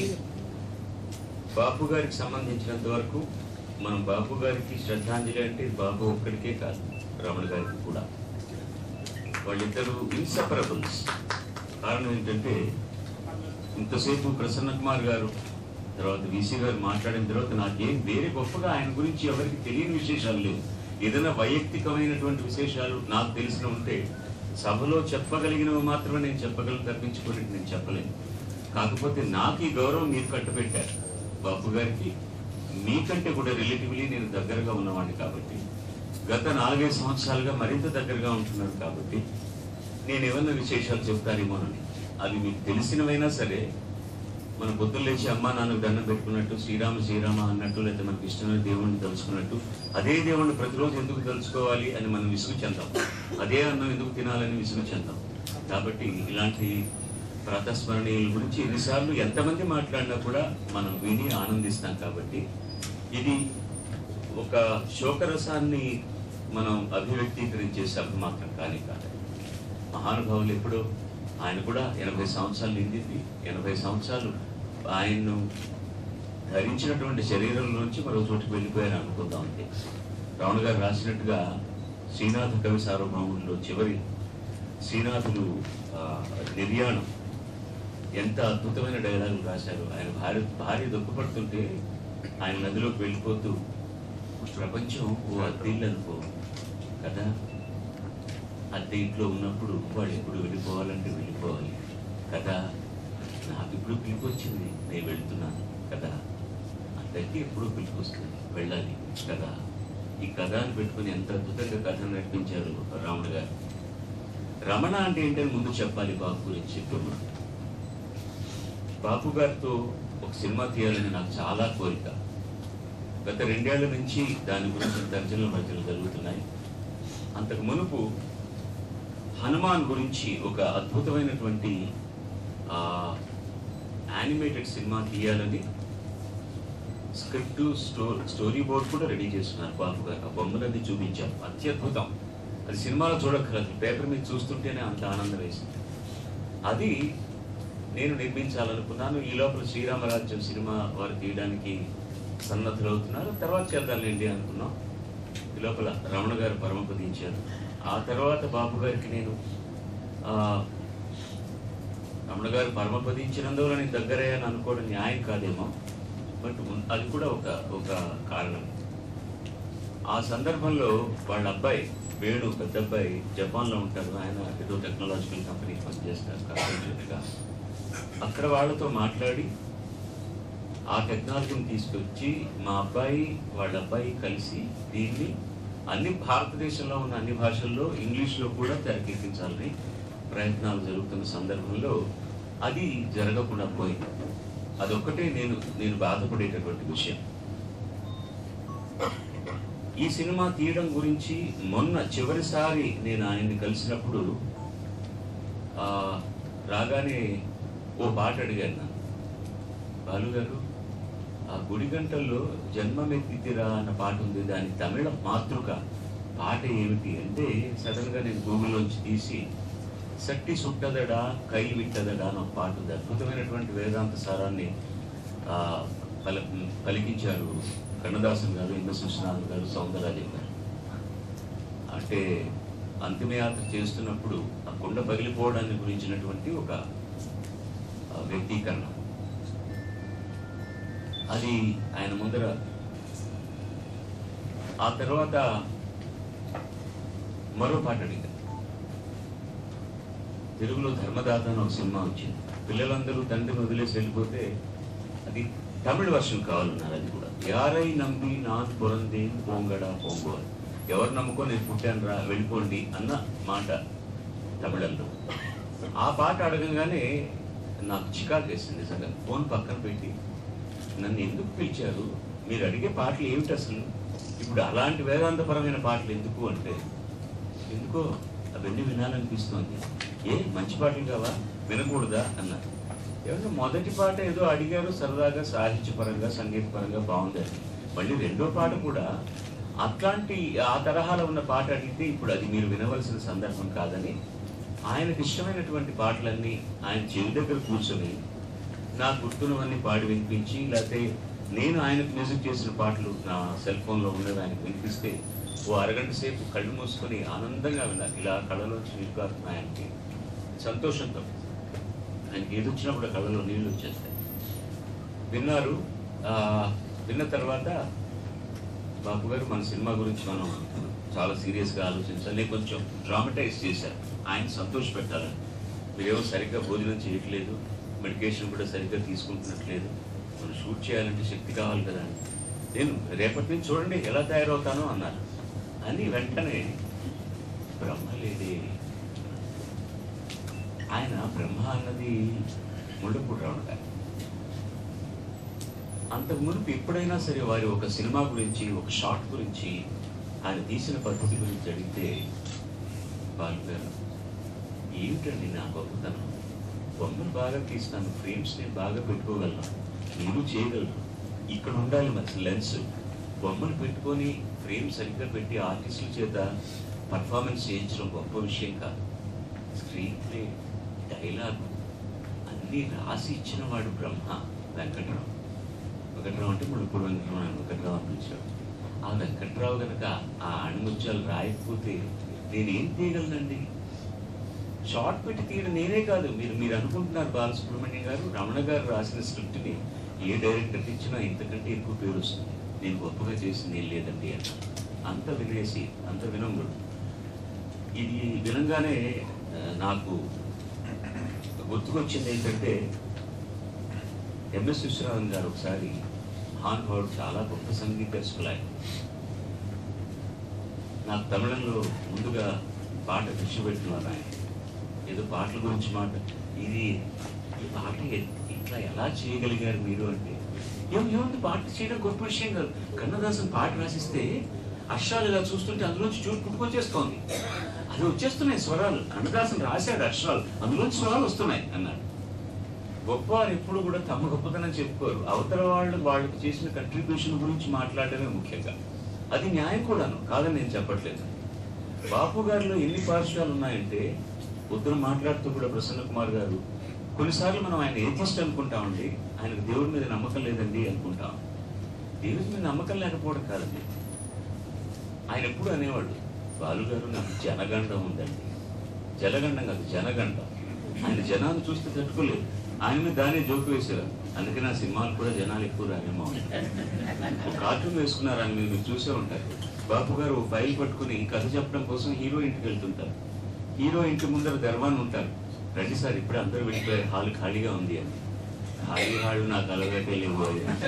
బాపు గారికి సంబంధించినంత వరకు మనం బాపు గారికి శ్రద్ధాంజలి అంటే బాపు ఒక్కడికే కాదు, రమణ గారికి కూడా. వాళ్ళిద్దరూ ఇన్సెపరబుల్స్. కారణం ఏంటంటే ఇంతసేపు ప్రసన్న కుమార్ గారు తర్వాత వీసీ గారు మాట్లాడిన తర్వాత నాకేం వేరే గొప్పగా ఆయన గురించి ఎవరికి తెలియని విశేషాలు లేవు. ఏదైనా వైయక్తికమైనటువంటి విశేషాలు నాకు తెలిసిన ఉంటే సభలో చెప్పగలిగినవి మాత్రమే నేను చెప్పగలను, తప్పించుకొని నేను చెప్పలేను. కాకపోతే నాకు ఈ గౌరవం మీరు కట్టబెట్టారు. బాపు గారికి మీకంటే కూడా రిలేటివ్లీ నేను దగ్గరగా ఉన్నవాడిని కాబట్టి, గత 4-5 సంవత్సరాలుగా మరింత దగ్గరగా ఉంటున్నాను కాబట్టి నేను ఏమన్నా విశేషాలు చెప్తారేమోనని. అవి మీకు తెలిసినవైనా సరే, మన పొద్దున్న లేచి అమ్మా నాన్నకు దండం పెట్టుకున్నట్టు శ్రీరామ శ్రీరామ అన్నట్టు, లేదా మనకి ఇష్టమైన దేవుడిని తలుచుకున్నట్టు అదే దేవుడిని ప్రతిరోజు ఎందుకు తలుచుకోవాలి అని మనం విసుగు చెందాం. అదే అన్నం ఎందుకు తినాలని విసుగు చెందాం. కాబట్టి ఇలాంటి ప్రాతస్మరణీయుల గురించి ఎన్నిసార్లు ఎంతమంది మాట్లాడినా కూడా మనం విని ఆనందిస్తాం. కాబట్టి ఇది ఒక శోకరసాన్ని మనం అభివ్యక్తీకరించే సభ మాత్రం కానీ కాదు. మహానుభావులు ఎప్పుడో ఆయన కూడా 80 సంవత్సరాలు నిండింది. 80 సంవత్సరాలు ఆయన్ను ధరించినటువంటి శరీరంలోంచి మరో చోటుకు వెళ్ళిపోయారు అనుకుందాం అంతే. రావణ గారు రాసినట్టుగా శ్రీనాథ కవి సార్వభౌముల్లో చివరి శ్రీనాథులు నిర్యాణం ఎంత అద్భుతమైన డైలాగులు రాశారు. ఆయన భార్య దుఃఖపడుతుంటే ఆయన నదిలోకి వెళ్ళిపోతూ ప్రపంచం ఓ అద్దెల్లు అనుకో కదా, అద్దె ఇంట్లో ఉన్నప్పుడు వాడు ఎప్పుడు వెళ్ళిపోవాలంటే వెళ్ళిపోవాలి కదా, నాకు ఇప్పుడు పిలుపు వచ్చింది నేను వెళ్తున్నాను కదా, అద్దెకి ఎప్పుడు పిలుపు వస్తుంది వెళ్ళాలి కదా. ఈ కథ అని పెట్టుకుని ఎంత అద్భుతంగా కథను నడిపించారు రాముడు గారు. రమణ అంటే ఏంటని ముందు చెప్పాలి బాపు గురించి. బాపు గారితో ఒక సినిమా తీయాలని నాకు చాలా కోరిక. గత 2 ఏళ్ల నుంచి దాని గురించి తర్జనలు మధ్యలో జరుగుతున్నాయి. అంతకు మునుపు హనుమాన్ గురించి ఒక అద్భుతమైనటువంటి యానిమేటెడ్ సినిమా తీయాలని స్క్రిప్ట్ స్టోరీ బోర్డ్ కూడా రెడీ చేస్తున్నారు బాపు గారు. ఆ బొమ్మలన్నీ చూపించారు, అత్యద్భుతం. అది సినిమాలో చూడక్కర్లేదు, పేపర్ మీద చూస్తుంటేనే అంత ఆనందం వేసింది. అది నేను నిర్మించాలనుకున్నాను. ఈ లోపల శ్రీరామరాజ్యం సినిమా వారు తీయడానికి సన్నద్ధులు అవుతున్నారు. తర్వాత చేద్దాంలేండి అనుకున్నాం. ఈ లోపల రమణ గారు పరమపదించారు. ఆ తర్వాత బాపు గారికి నేను రమణ గారు పరమపదించినందువల్ల నేను దగ్గరయ్యాను అనుకోవడం న్యాయం కాదేమో, బట్ అది కూడా ఒక కారణం. ఆ సందర్భంలో వాళ్ళ అబ్బాయి వేణు, పెద్ద అబ్బాయి జపాన్లో ఉంటారు. ఆయన ఏదో టెక్నాలజికల్ కంపెనీకి పనిచేస్తారు కార్పొరేట్గా. అక్కడ వాళ్ళతో మాట్లాడి ఆ టెక్నాలజీని తీసుకొచ్చి మా అబ్బాయి వాళ్ళ అబ్బాయి కలిసి దీన్ని అన్ని భారతదేశంలో ఉన్న అన్ని భాషల్లో ఇంగ్లీష్లో కూడా తెరకెక్కించాలని ప్రయత్నాలు జరుగుతున్న సందర్భంలో అది జరగకుండా పోయింది. అదొక్కటే నేను బాధపడేటటువంటి విషయం. ఈ సినిమా తీయడం గురించి మొన్న చివరిసారి నేను ఆయన్ని కలిసినప్పుడు రాగానే ఓ పాట అడిగాను. బాలు గారు ఆ గుడి గంటల్లో జన్మమెత్తితిరా అన్న పాట ఉంది, దాని తమిళ మాతృక పాట ఏమిటి అంటే సడన్గా నేను గూగుల్లోంచి తీసి సట్టి సుట్టదడా కై విట్టదడా అని ఒక పాట ఉంది. అద్భుతమైనటువంటి వేదాంత సారాన్ని పలికించారు కన్నదాసన్ గారు, ఎంఎస్ విశ్వనాథ్ గారు, సౌందరరాజన్ గారు. అంటే అంతిమయాత్ర చేస్తున్నప్పుడు ఆ కొండ పగిలిపోవడాన్ని గురించినటువంటి ఒక వ్యక్తీకరణ. అది ఆయన ముందర. ఆ తర్వాత మరో పాట అడిగారు. తెలుగులో ధర్మదాత అని ఒక సినిమా వచ్చింది. పిల్లలందరూ తండ్రిని వదిలేసి వెళ్ళిపోతే అది తమిళ వర్షన్ కావాలన్నారు. అది కూడా యారై నంబి నాన్ పొరందేన్ పోంగడా పోంగో, ఎవరు నమ్ముకో నేను పుట్టాను రా వెళ్ళిపోండి అన్న మాట తమిళంలో. ఆ పాట అడగగానే నాకు చికాకు వేసింది నిజంగా. ఫోన్ పక్కన పెట్టి నన్ను ఎందుకు పిలిచారు, మీరు అడిగే పాటలు ఏమిటి అసలు, ఇప్పుడు అలాంటి వేదాంతపరమైన పాటలు ఎందుకు అంటే, ఎందుకో అవన్నీ వినాలనిపిస్తోంది. ఏ మంచి పాటలు కావా, వినకూడదా అన్నారు. ఏమన్నా మొదటి పాట ఏదో అడిగారు సరదాగా, సాహిత్యపరంగా సంగీతపరంగా బాగుందని. మళ్ళీ రెండో పాట కూడా అట్లాంటి ఆ తరహాలో ఉన్న పాట అడిగితే ఇప్పుడు అది మీరు వినవలసిన సందర్భం కాదని ఆయనకు ఇష్టమైనటువంటి పాటలన్నీ ఆయన చెవి దగ్గర కూర్చొని నాకు గుర్తున్నవన్నీ పాడి వినిపించి, లేకపోతే నేను ఆయనకు మ్యూజిక్ చేసిన పాటలు నా సెల్ ఫోన్లో ఉన్నవి ఆయనకు వినిపిస్తే ఓ అరగంట సేపు కళ్ళు మూసుకొని ఆనందంగా విన్నారు. ఇలా కళ్ళలోంచి నీళ్ళు కారుతున్నాయి ఆయనకి సంతోషంతో. ఆయనకి ఏది వచ్చినప్పుడు కళ్ళలో నీళ్ళు వచ్చేస్తాయి. విన్నారు. విన్న తర్వాత బాపు గారు మన సినిమా గురించి మనం చాలా సీరియస్గా ఆలోచించాలి, నేను కొంచెం డ్రామటైజ్ చేశారు ఆయన సంతోష పెట్టాలని. మీరేమో సరిగ్గా భోజనం చేయట్లేదు, మెడికేషన్ కూడా సరిగ్గా తీసుకుంటున్నట్లేదు, మనం షూట్ చేయాలంటే శక్తి కావాలి కదా అని. నేను రేపటి నుంచి చూడండి ఎలా తయారవుతానో అన్నారు. అని వెంటనే బ్రహ్మ లేదే, ఆయన బ్రహ్మ అన్నది ముళ్ళపూడి రావణ గారు. అంతకు మునుపు ఎప్పుడైనా సరే వారి ఒక సినిమా గురించి, ఒక షాట్ గురించి, ఆయన తీసిన పద్ధతి గురించి అడిగితే బాలు గారు ఏమిటండి నా గొప్పతనం, బొమ్మలు బాగా తీస్తాను, ఫ్రేమ్స్ నేను బాగా పెట్టుకోగలను, నేను చేయగలను, ఇక్కడ ఉండాలి మరి లెన్స్, బొమ్మలు పెట్టుకొని ఫ్రేమ్ సరిగ్గా పెట్టి ఆర్టిస్టుల చేత పర్ఫార్మెన్స్ చేయించడం గొప్ప విషయం కాదు. స్క్రీన్ ప్లే, డైలాగు అన్నీ రాసి ఇచ్చిన వాడు బ్రహ్మ. వెంకట్రావు అంటే ముళ్ళపూడి వెంకట్రావు అనిపించాడు. ఆ వెంకట్రావు కనుక ఆ ఆణిముత్యాలు రాయకపోతే నేనేం తీయగలనండి? షార్ట్ పెట్టి తీయడం నేనే కాదు, మీరు అనుకుంటున్నారు బాలసుబ్రహ్మణ్యం గారు, రమణ గారు రాసిన స్క్రిప్ట్ని ఏ డైరెక్టర్ ఇచ్చినా ఇంతకంటే ఎక్కువ పేరు వస్తుంది, నేను గొప్పగా చేసింది ఏం లేదండి అన్న. అంత వినేసి, అంత వినమ్రుడు. ఇది వినంగానే నాకు గుర్తుకొచ్చింది ఏంటంటే, ఎంఎస్ విశ్వనాథన్ గారు ఒకసారి మహానుభావుడు, చాలా గొప్ప సంగీత దర్శకులు ఆయన. నాకు తమిళంలో ముందుగా పాట కృషి పెట్టినారు ఆయన. ఏదో పాటల గురించి మాట, ఈ పాట ఇట్లా ఎలా చేయగలిగారు మీరు అంటే, ఏముంది పాట చేయడం గొప్ప విషయం కాదు, కన్నదాసన్ పాట రాసిస్తే అక్షరాలు ఇలా చూస్తుంటే అందులోంచి పుట్టుకొచ్చేస్తోంది, అది వచ్చేస్తున్నాయి స్వరాలు, కన్నదాసన్ రాశాడు అక్షరాలు, అందులోంచి స్వరాలు వస్తున్నాయి అన్నాడు. గొప్పవారు ఎప్పుడు కూడా తమ గొప్పతనం చెప్పుకోరు, అవతల వాళ్ళకి చేసిన కంట్రిబ్యూషన్ గురించి మాట్లాడడమే ముఖ్యంగా. అది న్యాయం కూడాను, కాదని నేను చెప్పట్లేదు. బాపు గారిలో ఎన్ని పార్శ్వాలు ఉన్నాయంటే, పొద్దున మాట్లాడుతూ కూడా ప్రసన్న కుమార్ గారు, కొన్నిసార్లు మనం ఆయన ఏథిస్ట్ అనుకుంటామండి, ఆయనకు దేవుడి మీద నమ్మకం లేదండి అనుకుంటాం. దేవుడి మీద నమ్మకం లేకపోవడం కాదండి. ఆయన ఎప్పుడు అనేవాడు, బాలుగారు నాకు జనగండం ఉందండి, జలగండం కాదు జనగండం. ఆయన జనాన్ని చూస్తే తట్టుకోలేదు, ఆయన మీద దానే జోకు వేశారు. అందుకే నా సినిమాలు కూడా జనాలు ఎక్కువ రానేమో. ఒక కార్టూన్ వేసుకున్నారు, ఆయన మీరు చూసే ఉంటారు. బాపు గారు ఒక ఫైల్ పట్టుకుని కథ చెప్పడం కోసం హీరో ఇంటికి వెళ్తుంటారు. హీరో ఇంటి ముందర దర్వాన్ ఉంటారు, రండి సార్ ఇప్పుడే అందరూ వెళ్ళిపోయారు, హాల్ ఖాళీగా ఉంది అని. ఖాళీ హాళ్ళు నాకు అలవాటే లేవు.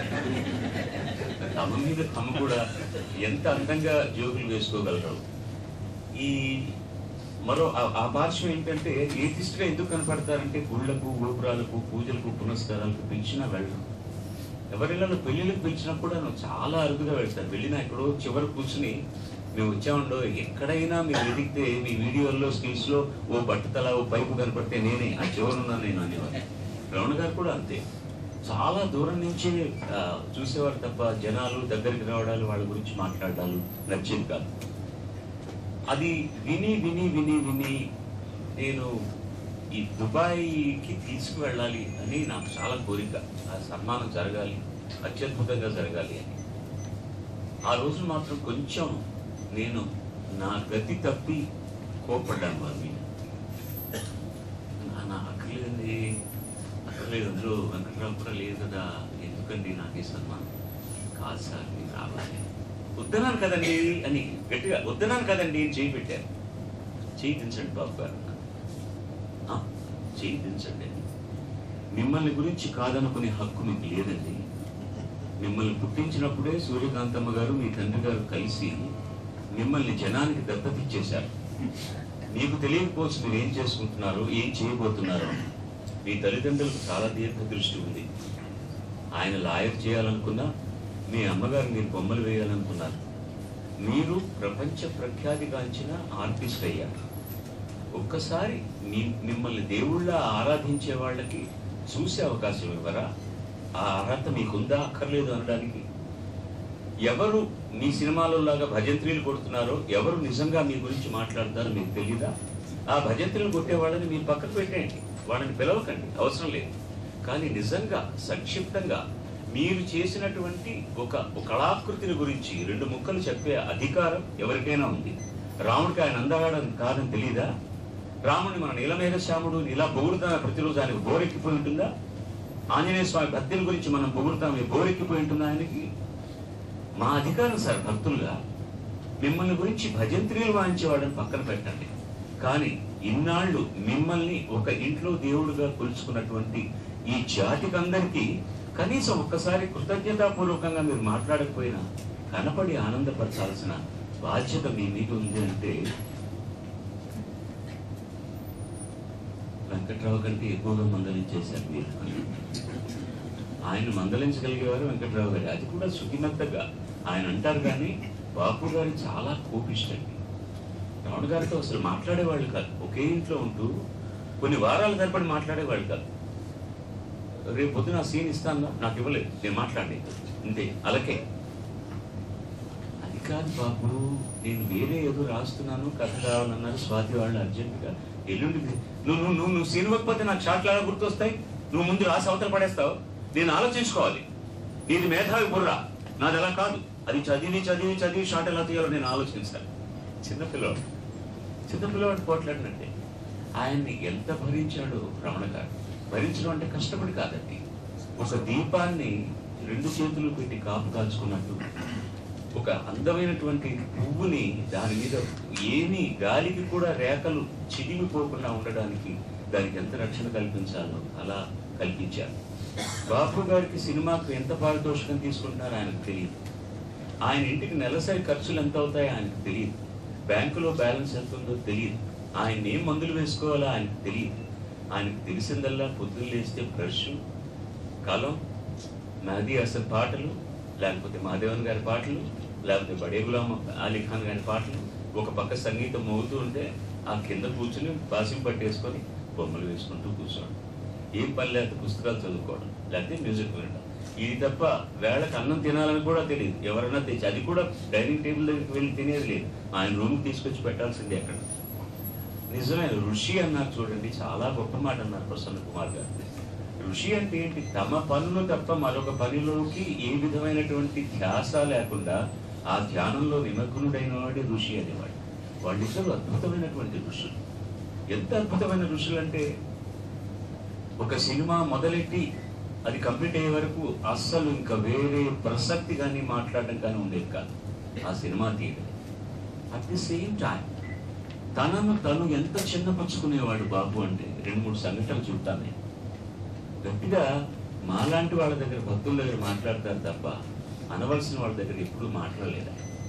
తమ మీద తమ కూడా ఎంత అందంగా జోకులు వేసుకోగలరు. ఈ మరో ఆ పార్శ్వం ఏంటంటే, ఏథిస్ట్గా ఎందుకు కనపడతారంటే, గుళ్ళకు, గోపురాలకు, పూజలకు, పునస్కారాలకు పిలిచినా వెళ్ళరు. ఎవరిళ్ళలో పెళ్ళిళ్ళకి పిలిచినా కూడా చాలా అరుదుగా వెళ్తారు. వెళ్ళినా ఎక్కడో చివరి కూర్చుని మేము వచ్చామండో, ఎక్కడైనా మీరు వెతికితే మీ వీడియోల్లో స్కిల్స్లో ఓ బట్టతల, ఓ పైపు కనపడితే నేనే ఆ చివరున్నా నేను అనేవారు. రమణ గారు కూడా అంతే, చాలా దూరం నుంచే చూసేవారు తప్ప జనాలు దగ్గరికి రావడాలు వాళ్ళ గురించి మాట్లాడాలు నచ్చేది కాదు. అది విని విని విని విని నేను ఈ దుబాయ్కి తీసుకువెళ్ళాలి అని నాకు చాలా కోరిక. ఆ సన్మానం జరగాలి, అత్యద్భుతంగా జరగాలి అని. ఆ రోజు మాత్రం కొంచెం నేను నా గతి తప్పి కోపడ్డాను వారి మీద. నా అక్కర్లేదండి, అక్కర్లేదు, అందులో వెంకట్రావు కూడా లేదు కదా, ఎందుకండి నాకు ఈ సన్మానం? కాదు సార్, మీరు రావాలి. వద్దనాను కదండి అని గట్టిగా, వద్దనాను కదండి అని చేయి పెట్టారు. చేయి దించండి బాబు గారు, చేయి దించండి. మిమ్మల్ని గురించి కాదనుకునే హక్కు మీకు లేదండి. మిమ్మల్ని పుట్టించినప్పుడే సూర్యకాంతమ్మ గారు మీ తండ్రి గారు కలిసి మిమ్మల్ని జనానికి దత్తతిచ్చేశారు. మీకు తెలియకపోవచ్చు మీరు ఏం చేసుకుంటున్నారో, ఏం చేయబోతున్నారో. మీ తల్లిదండ్రులకు చాలా దీర్ఘ దృష్టి ఉంది. ఆయన లాయర్ చేయాలనుకున్నా, మీ అమ్మగారు మీరు బొమ్మలు వేయాలనుకున్నారు. మీరు ప్రపంచ ప్రఖ్యాతిగాంచిన ఆర్టిస్ట్ అయ్యారు. ఒక్కసారి మిమ్మల్ని దేవుళ్ళ ఆరాధించే వాళ్ళకి చూసే అవకాశం ఇవ్వరా? ఆ అర్హత మీకుందా, అక్కర్లేదు అనడానికి? ఎవరు మీ సినిమాలో లాగా భజంత్రీలు కొడుతున్నారో, ఎవరు నిజంగా మీ గురించి మాట్లాడతారో మీకు తెలీదా? ఆ భజంత్రీలు కొట్టే వాళ్ళని మీరు పక్కకు పెట్టేయండి, వాళ్ళని పిలవకండి, అవసరం లేదు. కానీ నిజంగా సంక్షిప్తంగా మీరు చేసినటువంటి ఒక కళాకృతిని గురించి 2 ముక్కలు చెప్పే అధికారం ఎవరికైనా ఉంది. రాముడికి ఆయన అందగాడని కాదని తెలీదా? రాముడిని మన నీలమేఘశ్యాముడు ఇలా పొగుడుతామే ప్రతిరోజు, ఆయనకు బోరెక్కిపోయి ఉంటుందా? ఆంజనేయ స్వామి భక్తుల గురించి మనం పొగుడుతామే, బోరెక్కిపోయి ఉంటుందా ఆయనకి? మా అధికారం సార్ భక్తులుగా మిమ్మల్ని గురించి భజంత్రీలు వాయించేవాడని పక్కన పెట్టండి. కానీ ఇన్నాళ్ళు మిమ్మల్ని ఒక ఇంట్లో దేవుడుగా కొలుచుకున్నటువంటి ఈ జాతికందరికీ కనీసం ఒక్కసారి కృతజ్ఞతాపూర్వకంగా మీరు మాట్లాడకపోయినా కనపడి ఆనందపరచాల్సిన బాధ్యత మీ మీద ఉంది. అంటే వెంకట్రావు కంటే ఎక్కువగా మందలించేశారు మీరు. ఆయన మందలించగలిగేవారు వెంకట్రావు గారు, అది కూడా శుతిమెత్తగా. ఆయన అంటారు కానీ బాపు గారు చాలా కోపిష్టండి. రావణ గారితో అసలు మాట్లాడేవాళ్ళు కాదు. ఒకే ఇంట్లో ఉంటూ కొన్ని వారాల తరబడి మాట్లాడేవాళ్ళు కాదు. రేపు పొద్దున సీన్ ఇస్తాను, నాకు ఇవ్వలేదు, నేను మాట్లాడలేదు, అంతే, అలకే. అది కాదు బాబు, నేను వేరే ఏదో రాస్తున్నాను, కథ కావాలన్నారు స్వాతి వాళ్ళు అర్జెంటుగా, ఎల్లుండి నువ్వు సీన్ ఇవ్వకపోతే నాకు షాట్లు ఎలా గుర్తొస్తాయి? నువ్వు ముందు రాసి అవతల పడేస్తావు, నేను ఆలోచించుకోవాలి. నీది మేధావి బుర్రా, నాది అలా కాదు. అది చదివి చదివి చదివి షాట్ ఎలా తీయాలో నేను ఆలోచిస్తాను. చిన్నపిల్లవాడు పోట్లాడినంటే ఆయన్ని ఎంత భరించాడో రమణ గారు. భరించడం అంటే కష్టపడి కాదండి, ఒక దీపాన్ని 2 చేతులు పెట్టి కాపు కాల్చుకున్నట్టు, ఒక అందమైనటువంటి పువ్వుని దాని మీద ఏమీ గాలికి కూడా రేఖలు చిదిమిపోకుండా ఉండడానికి దానికి ఎంత రక్షణ కల్పించాలో అలా కల్పించారు. బాపు గారికి సినిమాకు ఎంత పారితోషికం తీసుకుంటున్నారో ఆయనకు తెలియదు. ఆయన ఇంటికి నెలసరి ఖర్చులు ఎంత అవుతాయో ఆయనకు తెలియదు. బ్యాంకులో బ్యాలెన్స్ ఎంత ఉందో తెలియదు. ఆయన ఏం మందులు వేసుకోవాలో ఆయనకు తెలియదు. ఆయనకు తెలిసిందల్లా పొద్దున్న లేస్తే బ్రష్, కలం, మెహదీ హసన్ పాటలు, లేకపోతే మహాదేవన్ గారి పాటలు, లేకపోతే బడే గులాం అలీ ఖాన్ గారి పాటలు. ఒక పక్క సంగీతం మోగుతూ ఉంటే ఆ కింద కూర్చుని బాసిం పట్టేసుకొని బొమ్మలు వేసుకుంటూ కూర్చోవడం, ఏం పని లేకపోతే పుస్తకాలు చదువుకోవడం, లేకపోతే మ్యూజిక్ వినడం. ఇది తప్ప వేళకు అన్నం తినాలని కూడా తెలియదు. ఎవరైనా తెచ్చి, అది కూడా డైనింగ్ టేబుల్ దగ్గరికి వెళ్ళి తినేది లేదు, ఆయన రూమ్కి తీసుకొచ్చి పెట్టాల్సిందే. అక్కడ నిజమైన ఋషి అన్నారు చూడండి, చాలా గొప్ప మాట అన్నారు ప్రసన్న కుమార్ గారు. ఋషి అంటే ఏంటి? తమ పనులు తప్ప మరొక పనిలోకి ఏ విధమైనటువంటి ధ్యాస లేకుండా ఆ ధ్యానంలో నిమగ్నుడైన వాడే ఋషి అనేవాడు. వాళ్ళిద్దరూ అద్భుతమైనటువంటి ఋషులు. ఎంత అద్భుతమైన ఋషులు అంటే, ఒక సినిమా మొదలెట్టి అది కంప్లీట్ అయ్యే వరకు అస్సలు ఇంకా వేరే ప్రసక్తి కానీ మాట్లాడడం కానీ ఉండేది కాదు ఆ సినిమా తీయడం. అట్ ది సేమ్ టైం తనను తను ఎంత చిన్నపరుచుకునేవాడు బాబు అంటే 2-3 సంఘటనలు చెప్తాను. గట్టిగా మాలాంటి వాళ్ళ దగ్గర, భక్తుల దగ్గర మాట్లాడతారు తప్ప అనవలసిన వాళ్ళ దగ్గర ఎప్పుడూ మాట్లాడలేదు.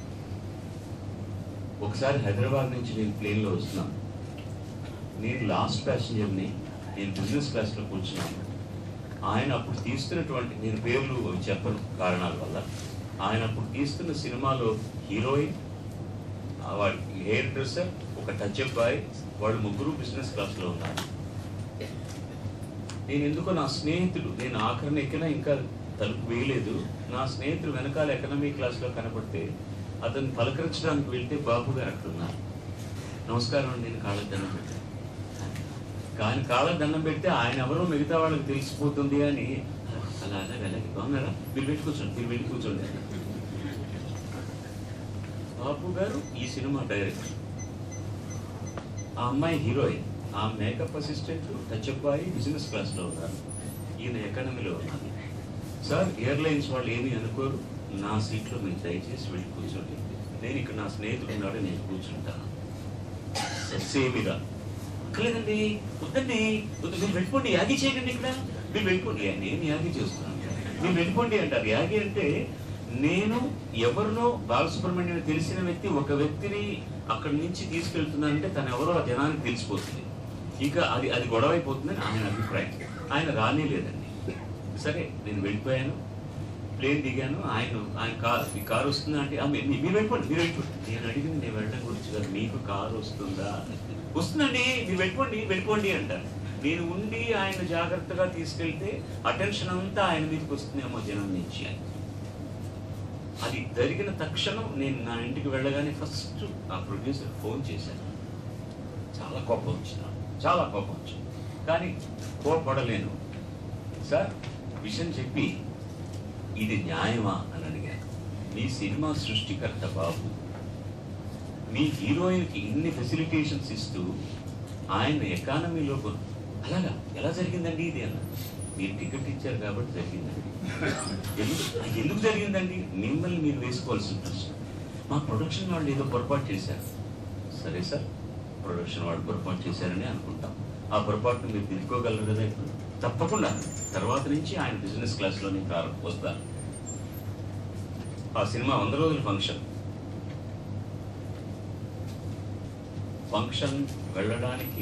ఒకసారి హైదరాబాద్ నుంచి నేను ప్లేన్లో వస్తున్నాను. నేను లాస్ట్ ప్యాసింజర్ని, నేను బిజినెస్ క్లాస్లో కూర్చున్నాను. ఆయన అప్పుడు తీస్తున్నటువంటి, నేను పేర్లు చెప్పను కారణాల వల్ల, ఆయన అప్పుడు తీస్తున్న సినిమాలో హీరోయిన్, వాడి హెయిర్ డ్రెస్సర్, ఒక టచ్ అప్ బాయ్, వాళ్ళు 3 బిజినెస్ క్లాస్లో ఉన్నారు. నేను ఎందుకో నా స్నేహితుడు, నేను ఆఖరిని ఎక్కినా ఇంకా తలుపు వేయలేదు, నా స్నేహితుడు వెనకాల ఎకనామీ క్లాస్లో కనపడితే అతను పలకరించడానికి వెళ్తే బాబు గారు అక్కడ ఉన్నారు. నమస్కారం అండి, నేను కాళ్ళకి దండం పెట్టాను. కానీ కాళ్ళకి దండం పెడితే ఆయన ఎవరో మిగతా వాళ్ళకి తెలిసిపోతుంది అని అలాగే బాగున్నారా, మీరు వెళ్ళి కూర్చోండి, మీరు వెళ్ళి కూర్చోండి. బాబు గారు ఈ సినిమా డైరెక్టర్, ఆ అమ్మాయి హీరోయిన్, ఆ మేకప్ అసిస్టెంట్ టచ్ అబ్బాయి బిజినెస్ క్లాస్లో ఉన్నారు, ఈయన ఎకానమీలో ఉన్నారు. సార్ ఎయిర్లైన్స్ వాళ్ళు ఏమీ అనుకోరు, నా సీట్లో మీరు దయచేసి వెళ్ళి కూర్చోండి, నేను ఇక్కడ నా స్నేహితుడు ఉన్నాడు, నేను కూర్చుంటాను. సేమిగా అక్కర్లేదండి, వద్దండి, మీరు వెళ్ళిపోండి, యాగి చేయకండి, ఇక్కడ మీరు వెళ్ళిపోండి. నేను యాగి చేస్తున్నాను, మీరు వెళ్ళిపోండి అంటారు. యాగి అంటే నేను ఎవరినో బాలసుబ్రహ్మణ్యం తెలిసిన వ్యక్తి ఒక వ్యక్తిని అక్కడి నుంచి తీసుకెళ్తున్నానంటే తను ఎవరో ఆ జనానికి తెలిసిపోతుంది, ఇంకా అది గొడవ అయిపోతుందని ఆయన అభిప్రాయం. ఆయన రానేలేదండి. సరే నేను వెళ్ళిపోయాను, ప్లేన్ దిగాను, ఆయన కారు వస్తుందా అంటే మీరు వెళ్ళిపోండి, మీరు వెళ్ళిపోండి. నేను అడిగింది నేను వెళ్ళడం గురించి కాదు, మీకు కారు వస్తుందా? వస్తుందండి, మీరు వెళ్ళిపోండి అంటారు. నేను ఉండి ఆయన జాగ్రత్తగా తీసుకెళ్తే అటెన్షన్ అంతా ఆయన మీదకి వస్తుందేమో జనం నుంచి అని. అది జరిగిన తక్షణం నేను నా ఇంటికి వెళ్ళగానే ఫస్ట్ ఆ ప్రొడ్యూసర్ ఫోన్ చేశాను. చాలా కోపం వచ్చింది, కానీ కోపడలేను. సార్ విషయం చెప్పి ఇది న్యాయమా అని అడిగాను. మీ సినిమా సృష్టికర్త బాబు మీ హీరోయిన్కి ఇన్ని ఫెసిలిటేషన్స్ ఇస్తూ ఆయన ఎకానమీలో అలాగా ఎలా జరిగిందండి ఇది అన్నారు. మీరు టికెట్ ఇచ్చారు కాబట్టి జరిగిందండి. ఎందుకు జరిగిందండి? మిమ్మల్ని మీరు వేసుకోవాల్సిన ప్రశ్న. మా ప్రొడక్షన్ వాళ్ళు ఏదో పొరపాటు చేశారు. సరే సార్, ప్రొడక్షన్ వాళ్ళు పొరపాటు చేశారని అనుకుంటాం. ఆ పొరపాటును మీరు తిరుక్కోగలరు కదా ఇప్పుడు? తప్పకుండా. తర్వాత నుంచి ఆయన బిజినెస్ క్లాస్లోనే వస్తారు. ఆ సినిమా 100 రోజుల ఫంక్షన్ వెళ్ళడానికి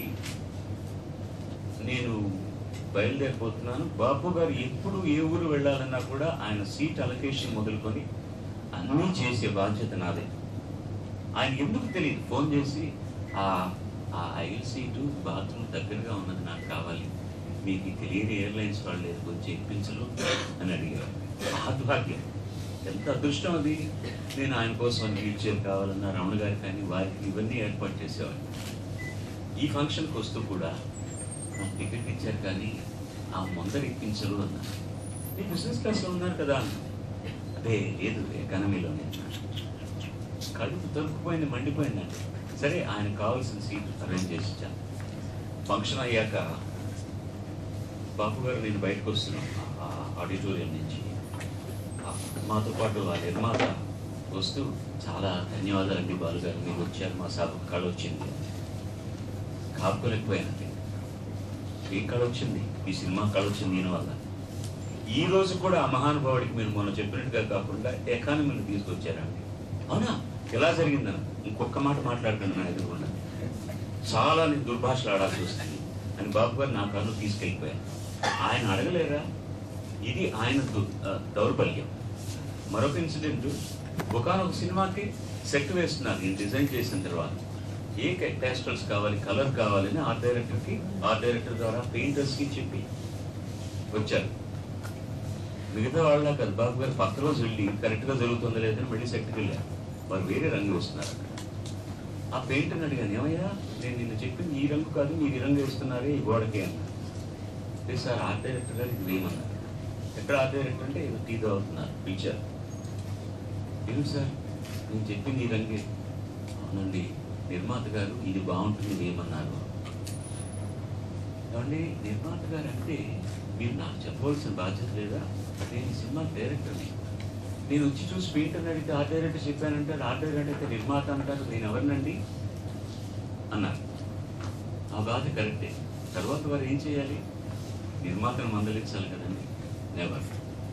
నేను బయలుదేరిపోతున్నాను. బాబు గారు ఎప్పుడు ఏ ఊరు వెళ్ళాలన్నా కూడా ఆయన సీట్ అలొకేషన్ మొదలుకొని అన్నీ చేసే బాధ్యత నాదే. ఆయన ఎందుకు తెలియదు, ఫోన్ చేసి ఆ ఐల్ సీటు బాత్రూమ్ దగ్గరగా ఉన్నది నాకు కావాలి, మీకు తెలియని ఎయిర్లైన్స్ వాళ్ళు కొంచెం ఇప్పించలు అని అడిగారు. ఆత్మహత్య ఎంత అదృష్టం అది. నేను ఆయన కోసం వీల్ చైర్ కావాలన్నా రమణ గారి కానీ వారికి ఇవన్నీ ఏర్పాటు చేసేవాడిని. ఈ ఫంక్షన్కి వస్తూ కూడా నాకు టికెట్ ఇచ్చారు కానీ ఆ ముందర ఇప్పించరు అన్నారు. మీరు బిజినెస్ క్లాస్లో ఉన్నారు కదా అన్న. అదే లేదు, ఎకానమీలోనే. కడుపు తొలుపుపోయింది, మండిపోయిందండి. సరే ఆయనకు కావాల్సిన సీట్ అరేంజ్ చేసి ఇచ్చాను. ఫంక్షన్ అయ్యాక బాబు గారు నేను బయటకు వస్తున్నాను ఆడిటోరియం నుంచి. మాతో పాటు ఆ నిర్మాత వస్తూ చాలా ధన్యవాదాలండి బాలుగారు, మీరు వచ్చారు, మా సభకు కళ వచ్చింది. కాపుకోలేకపోయానండి. ఏం కళ వచ్చింది? ఈ సినిమా కళ వచ్చింది దీనివల్ల. ఈ రోజు కూడా ఆ మహానుభావుడికి మీరు మొన్న చెప్పినట్టుగా కాకుండా ఎకానమీని తీసుకొచ్చారండి. అవునా, ఎలా జరిగిందన్న ఇంకొక మాట మాట్లాడుతున్నాను నా ఎదురుకుండా. చాలా నేను దుర్భాషలు ఆడాల్సి వస్తుంది అని బాబు గారు నా కళ్ళు తీసుకెళ్ళిపోయాను. ఆయన అడగలేరా? ఇది ఆయన దౌర్బల్యం. మరొక ఇన్సిడెంట్, ఒకనొక సినిమాకి సెట్ వేస్తున్నారు నేను డిజైన్ చేసిన తర్వాత. ఏ టెక్స్టైల్స్ కావాలి, కలర్ కావాలని ఆర్ట్ డైరెక్టర్ ద్వారా పెయింటర్స్కి చెప్పి వచ్చారు. మిగతా వాళ్ళ కదా బాబు గారు పక్క రోజు వెళ్ళి కరెక్ట్గా జరుగుతుందో లేదని మళ్ళీ సెట్కి వెళ్ళారు. వారు వేరే రంగు వేస్తున్నారు అక్కడ. ఆ పెయింటర్ని అడిగాను, ఏమయ్యా నేను నిన్ను చెప్పింది ఈ రంగు కాదు, మీరు ఈ రంగు వేస్తున్నారే ఈ గోడకి అన్నారు. లేదు సార్, ఆర్ట్ డైరెక్టర్ గారు ఇది వేయమన్నారు. ఎక్కడ ఆర్ట్ డైరెక్టర్ అంటే ఏదో టీ తాగుతున్నారు, పిలిచారు. ఏమి సార్ నేను చెప్పింది ఈ రంగే. అవునండి, నిర్మాత గారు ఇది బాగుంటుంది వేయమన్నారు. ఏమండి నిర్మాత గారు అంటే మీరు నాకు చెప్పవలసిన బాధ్యత లేదా? నేను ఈ సినిమా డైరెక్టర్ని. నేను వచ్చి చూసి పెయింటర్ అడిగితే ఆర్ట్ డైరెక్టర్ చెప్పానంటే ఆర్ట్ డైరెక్టర్ అయితే నిర్మాత అంటారు, నేను ఎవరినండి అన్నారు. ఆ బాధ కరెక్టే. తర్వాత వారు ఏం చేయాలి? నిర్మాతను మందలించాలి కదండి. నెవర్.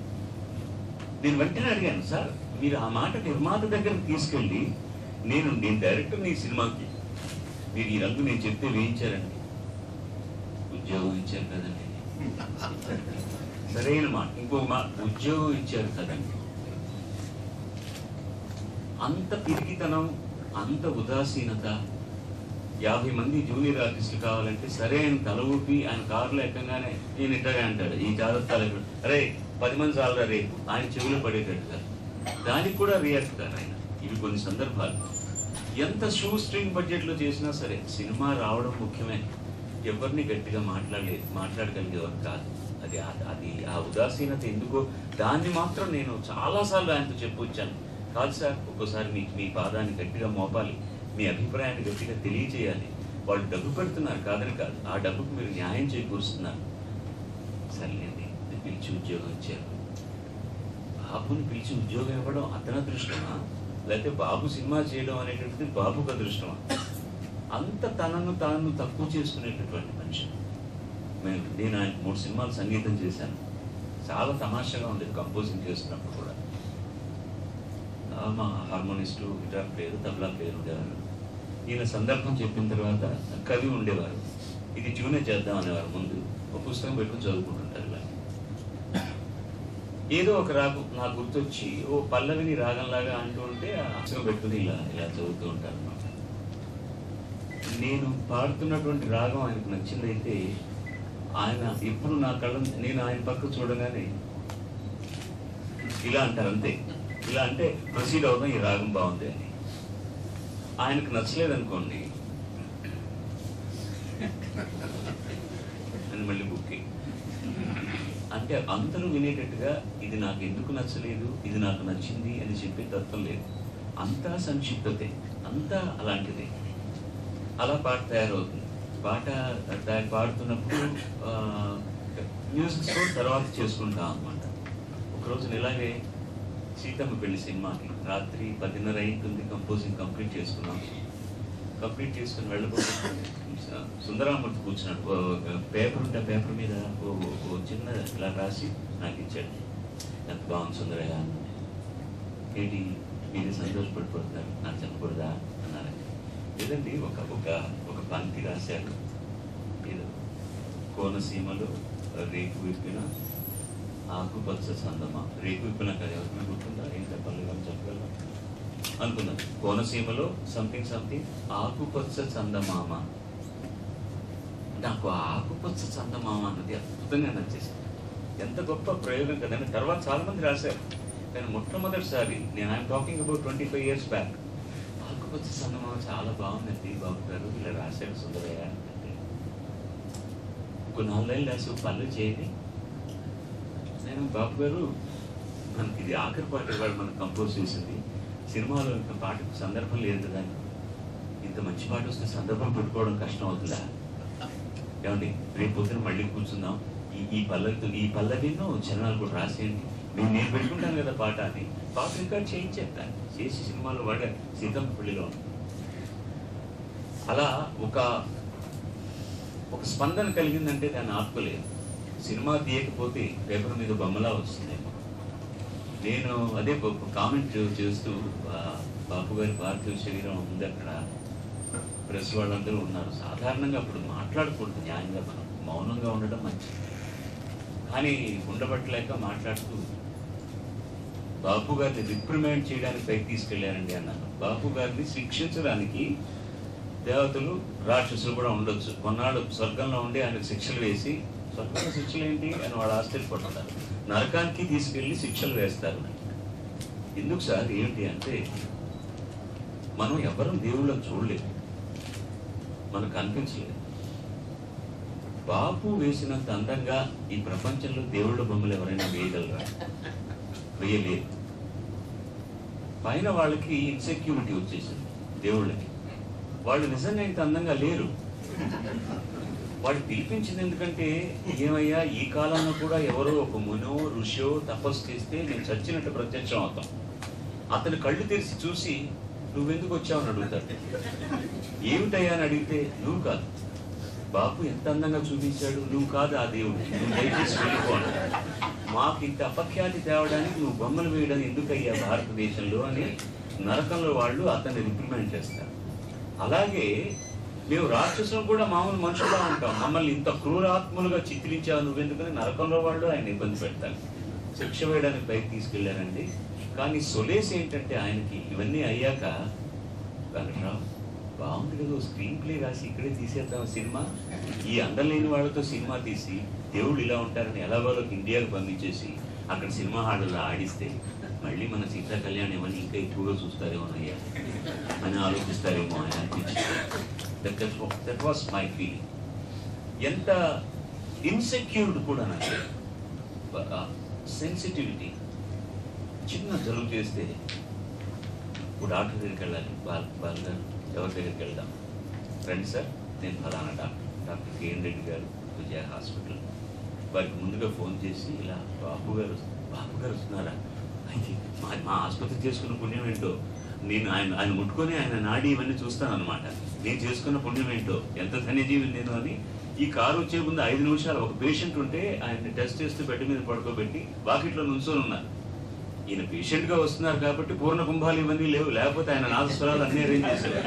నేను వెంటనే అడిగాను, సార్ మీరు ఆ మాట నిర్మాత దగ్గరకు తీసుకెళ్ళి నేను డైరెక్టర్ ఈ సినిమాకి, మీరు ఈ రంగు నేను చెప్తే వేయించారండి. ఉద్యోగం ఇచ్చారు కదండి. సరైన మాట. ఇంకో మాట, ఉద్యోగం ఇచ్చారు కదండి. అంత పిరికితనం, అంత ఉదాసీనత 50 మంది జూనియర్ ఆర్టిస్టులు కావాలంటే సరే ఆయన తల ఊపి ఆయన కారులో ఎక్కగానే నేను ఇట్టగా అంటాడు, ఈ జాగ్రత్తలు అరే 10 మంది చాలరా రేపు ఆయన చెవిలో పడేటట్టు కాదు. దానికి కూడా రియాక్ట్ కాదు ఆయన. ఇవి కొన్ని సందర్భాలు. ఎంత షూ స్ట్రింగ్ బడ్జెట్లో చేసినా సరే సినిమా రావడం ముఖ్యమే. ఎవరిని గట్టిగా మాట్లాడగలిగేవారు కాదు. అది ఆ ఉదాసీనత ఎందుకో దాన్ని మాత్రం నేను చాలాసార్లు ఆయనతో చెప్పొచ్చాను. కాదు సార్, ఒక్కోసారి మీ పాదాన్ని గట్టిగా మోపాలి, మీ అభిప్రాయాన్ని గట్టిగా తెలియజేయాలి. వాళ్ళు డబ్బు పెడుతున్నారు కాదని కాదు, ఆ డబ్బుకు మీరు న్యాయం చేకూరుస్తున్నారు. సర్లేండి, పిలిచి ఉద్యోగం ఇచ్చారు. బాబుని పిలిచి ఉద్యోగం ఇవ్వడం అతని అదృష్టమా, లేకపోతే బాబు సినిమా చేయడం అనేటువంటిది బాబుకు అదృష్టమా? అంత తనను తాను తక్కువ చేసుకునేటటువంటి మనిషి. నేను ఆయన 3 సినిమాలు సంగీతం చేశాను. చాలా తమాషాగా ఉండేది కంపోజింగ్ చేస్తున్నప్పుడు కూడా. మా harmonist, guitar player, tabla player ఉండేవారు. ఈయన సందర్భం చెప్పిన తర్వాత కవి ఉండేవారు. ఇది ట్యూనే చేద్దాం అనేవారు. ముందు ఒక పుస్తకం పెట్టుకుని చదువుకుంటుంటారు. ఇలా ఏదో ఒక రాగం నాకు గుర్తొచ్చి ఓ పల్లవిని రాగంలాగా అంటూ ఉంటే ఆ పుస్తకం పెట్టుకుని ఇలా చదువుతూ ఉంటారు అన్నమాట. నేను పాడుతున్నటువంటి రాగం ఆయనకు నచ్చిందైతే ఆయన ఎప్పుడు నా నేను ఆయన పక్క చూడగానే ఇలా అంటారు అంతే. ఇలా అంటే ప్రొసీడ్ అవుదాం, ఈ రాగం బాగుంది అని. ఆయనకు నచ్చలేదనుకోండి అని మళ్ళీ బుక్కింగ్. అంటే అందరూ వినేటట్టుగా ఇది నాకు ఎందుకు నచ్చలేదు, ఇది నాకు నచ్చింది అని చెప్పే తత్వం లేదు. అంతా సంక్షిప్తతే, అంతా అలాంటిదే. అలా పాట తయారవుతుంది. పాట పాడుతున్నప్పుడు మ్యూజిక్ స్కోర్ తర్వాత చేసుకుంటాం అనమాట. ఒకరోజు ఇలాగే సీతమ్మ పెళ్లి సినిమాకి రాత్రి 10:30 అయింటుంది. కంపోజింగ్ కంప్లీట్ చేసుకున్నాం. కంప్లీట్ చేసుకుని వెళ్ళబోతే సుందరామూర్తి కూర్చున్నాడు. పేపర్ ఉంటే పేపర్ మీద ఓ చిన్న ఇలా రాసి నాకు ఇచ్చాడు. ఎంత బాగుంది సుందరయ్య, ఏంటి మీరే సంతోషపడిపోతున్నారు, నాకు చెప్పకూడదా అన్నారండి. లేదండి, ఒక పంక్తి రాశారు. ఏదో కోనసీమలో రేకు విప్పిన ఆకుపచ్చ చందమా, రేకు విప్పిన కదా, ఎవరికి గుర్తుందా? ఏం చెప్పాలి కానీ చెప్పగలరా అనుకున్నాను. కోనసీమలో సంథింగ్ ఆకుపచ్చ చందమామ. నాకు ఆకుపచ్చ చందమామ అన్నది అద్భుతంగా నచ్చేసింది. ఎంత గొప్ప ప్రయోగం కదండి. తర్వాత చాలా మంది రాశారు, కానీ మొట్టమొదటిసారి I'm talking about 25 years back, ఆకుపచ్చ చందమామ చాలా బాగుందండి బాబు గారు, ఇలా రాశాడు సుందరయ్య అంటే. ఒక 4 లైన్లు రాసి పనులు చేయండి. నేను బాబు గారు, మనకి ఇది ఆఖరి పాట ఇవాళ మనం కంపోజ్ చేసింది, సినిమాలో ఇంకా పాటకు సందర్భం లేదు కదా, ఇంత మంచి పాట వస్తే సందర్భం పెట్టుకోవడం కష్టం అవుతుందా? ఏమండి, రేపు పొద్దున మళ్ళీ కూర్చుందాం, ఈ పల్లవిను చరణాలు కూడా రాసేయండి, నేను పెట్టుకుంటాను కదా పాట అని పాట రికార్డ్ చేయించేస్తాను. చేసి సినిమాలో వాడే సీతమ్మ పెళ్లిలో. అలా ఒక స్పందన కలిగిందంటే దాన్ని ఆపుకోలేదు. సినిమా తీయకపోతే పేపర్ మీద బొమ్మలా వస్తుందేమో. నేను అదే కామెంట్ చేస్తూ, బాపు గారి పార్థివ శరీరం ఉంది అక్కడ, ప్రెస్ వాళ్ళందరూ ఉన్నారు. సాధారణంగా అప్పుడు మాట్లాడకూడదు, న్యాయంగా మనం మౌనంగా ఉండడం మంచిది. కానీ ఉండబట్టలేక మాట్లాడుతూ బాపు గారిని రిప్రిమెంట్ చేయడానికి పైకి తీసుకెళ్ళారండి అన్నాను. బాపు గారిని శిక్షించడానికి దేవతలు, రాక్షసులు కూడా ఉండొచ్చు. కొన్నాళ్ళు స్వర్గంలో ఉండి ఆయనకు శిక్షలు వేసి, స్వర్గంలో శిక్షలు ఏంటి అని వాళ్ళు ఆశ్చర్యపడుతున్నారు, నరకానికి తీసుకెళ్ళి శిక్షలు వేస్తారు. ఎందుకు సార్ ఏంటి అంటే, మనం ఎవరూ దేవుళ్ళని చూడలేదు, మనకు అనిపించలేదు. బాపు వేసినంత అందంగా ఈ ప్రపంచంలో దేవుళ్ళ బొమ్మలు ఎవరైనా వేయగలరా? వేయలేదు. పైన వాళ్ళకి ఇన్సెక్యూరిటీ వచ్చేసింది దేవుళ్ళకి. వాళ్ళు నిజంగా ఇంత అందంగా లేరు. వాడు పిలిపించింది ఎందుకంటే, ఏమయ్యా ఈ కాలంలో కూడా ఎవరో ఒక మునో ఋషో తపస్సు చేస్తే నేను చచ్చినట్టు ప్రత్యక్షం అవుతాం. అతను కళ్ళు తెరిచి చూసి నువ్వెందుకు వచ్చావు అని అడుగుతాడు. ఏమిటయ్యా అని అడిగితే, నువ్వు కాదు, బాపు ఎంత అందంగా చూపించాడు, నువ్వు కాదు ఆ దేవుడు, నువ్వు దయచేసి వెళ్ళిపోను, మాకు ఇంత అపఖ్యాతి తేవడానికి నువ్వు బొమ్మలు వేయడానికి ఎందుకయ్యా భారతదేశంలో అని నరకంలో వాళ్ళు అతన్ని రిప్రిమెంట్ చేస్తారు. అలాగే మేము రాక్షసులు కూడా మామూలు మనుషులా ఉంటాం, మమ్మల్ని ఇంత క్రూరాత్మలుగా చిత్రించావు నువ్వెందుకని నరకంలో వాళ్ళు ఆయన ఇబ్బంది పెడతారు. శిక్ష వేయడానికి పైకి తీసుకెళ్లారండి. కానీ సొలేస్ ఏంటంటే ఆయనకి ఇవన్నీ అయ్యాక, వెంకట్రావు బాగుంది కదా, స్క్రీన్ ప్లే రాసి ఇక్కడే తీసేద్దాం సినిమా, ఈ అందలేని వాళ్ళతో సినిమా తీసి దేవుడు ఇలా ఉంటారని ఎలాగోలోకి ఇండియాకు పంపించేసి అక్కడ సినిమా హాల్లో ఆడిస్తే మళ్ళీ మన సీతా కళ్యాణ్ ఏమని ఇంకా ఎక్కువగా చూస్తారేమోనయ్యా అని ఆలోచిస్తారేమో అని అనిపించింది. That was my feeling. ఎంత ఇన్సెక్యూర్డ్ కూడా నాకు సెన్సిటివిటీ. చిన్న జలుబు చేస్తే ఇప్పుడు డాక్టర్ దగ్గరికి వెళ్ళాలి, బాలగారు ఎవరి దగ్గరికి వెళ్దాం, రండి సార్ నేను ఫలానా డాక్టర్ కేఎన్ రెడ్డి గారు విజయ హాస్పిటల్, వారికి ముందుగా ఫోన్ చేసి ఇలా బాబు గారు వస్తున్నారా, అయితే మా ఆసుపత్రి చేసుకున్న పుణ్యం ఏంటో, నేను ఆయన ముట్టుకొని ఆయన నాడి ఇవన్నీ చూస్తాను అనమాట, నేను చేసుకున్న పుణ్యం ఏంటో, ఎంత ధన్యజీవిని నేను అని. ఈ కారు వచ్చే ముందు 5 నిమిషాలు ఒక పేషెంట్ ఉంటే ఆయన్ని టెస్ట్ చేస్తూ బెడ్ మీద పడుకోబెట్టి వాకిట్లో నుంచొని ఉన్నారు. ఈయన పేషెంట్గా వస్తున్నారు కాబట్టి పూర్ణ కుంభాలు ఇవన్నీ లేవు, లేకపోతే ఆయన నాదస్వరాలు అన్నీ అరేంజ్ చేశారు.